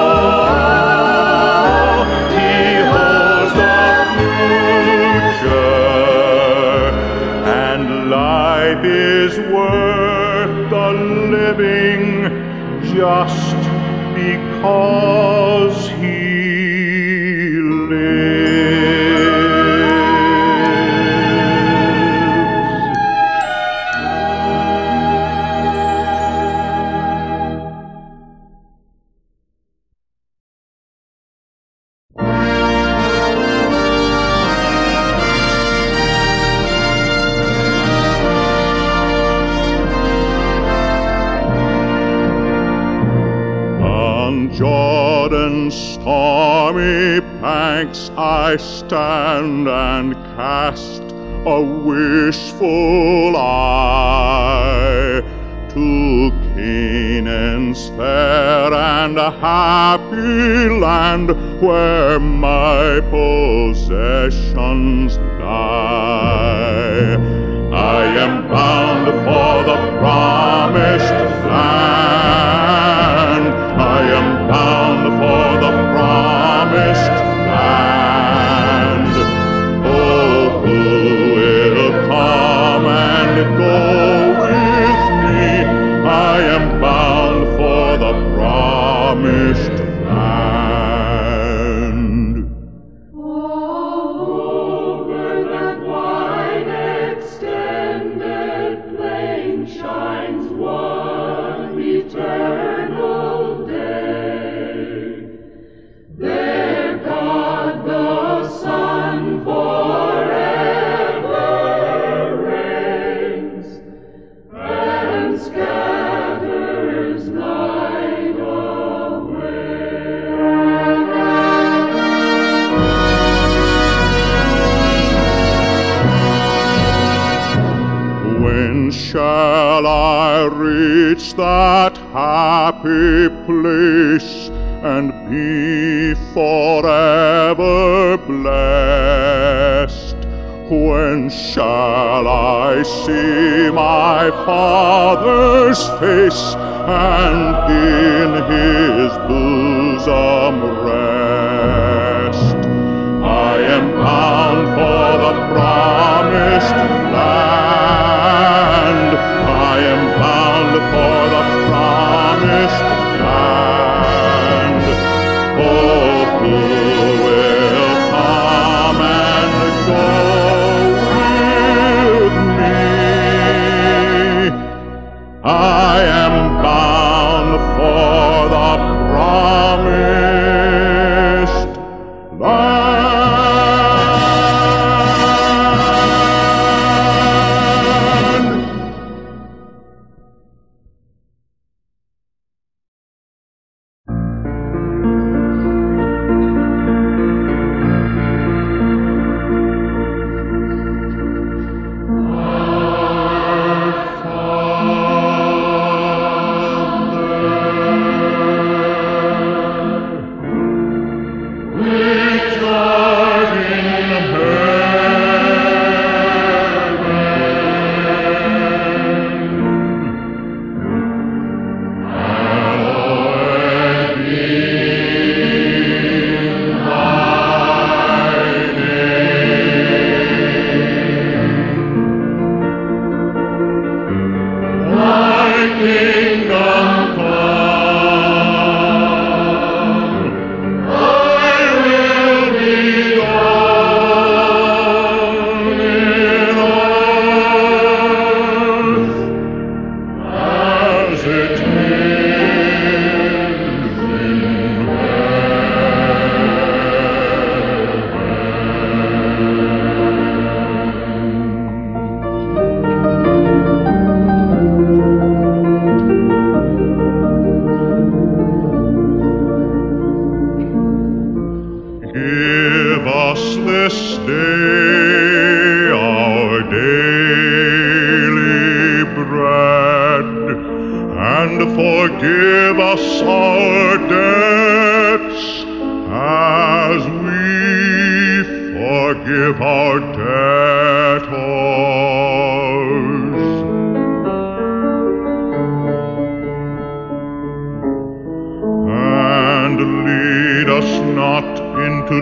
he holds the future, and life is worth the living just because he lives. On stormy banks I stand and cast a wishful eye to Canaan's fair and happy land, where my possessions lie. I am bound for the promised land. I am bound for the promised land. Oh, who will come and go with me? I am bound for the promised land. All over that wide extended plain shines one eternal day. There God the Son forever reigns and scatters night When shall I reach that happy place and be forever blessed? When shall I see my Father's face and in His bosom rest? I am bound for the promised land. I am bound for the promised land. Oh, who will come and go with me? I am bound for the promised land. Give us this day our daily bread, and forgive us our debts as we forgive our debtors. And lead us not into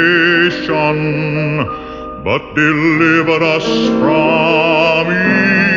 temptation, but deliver us from evil.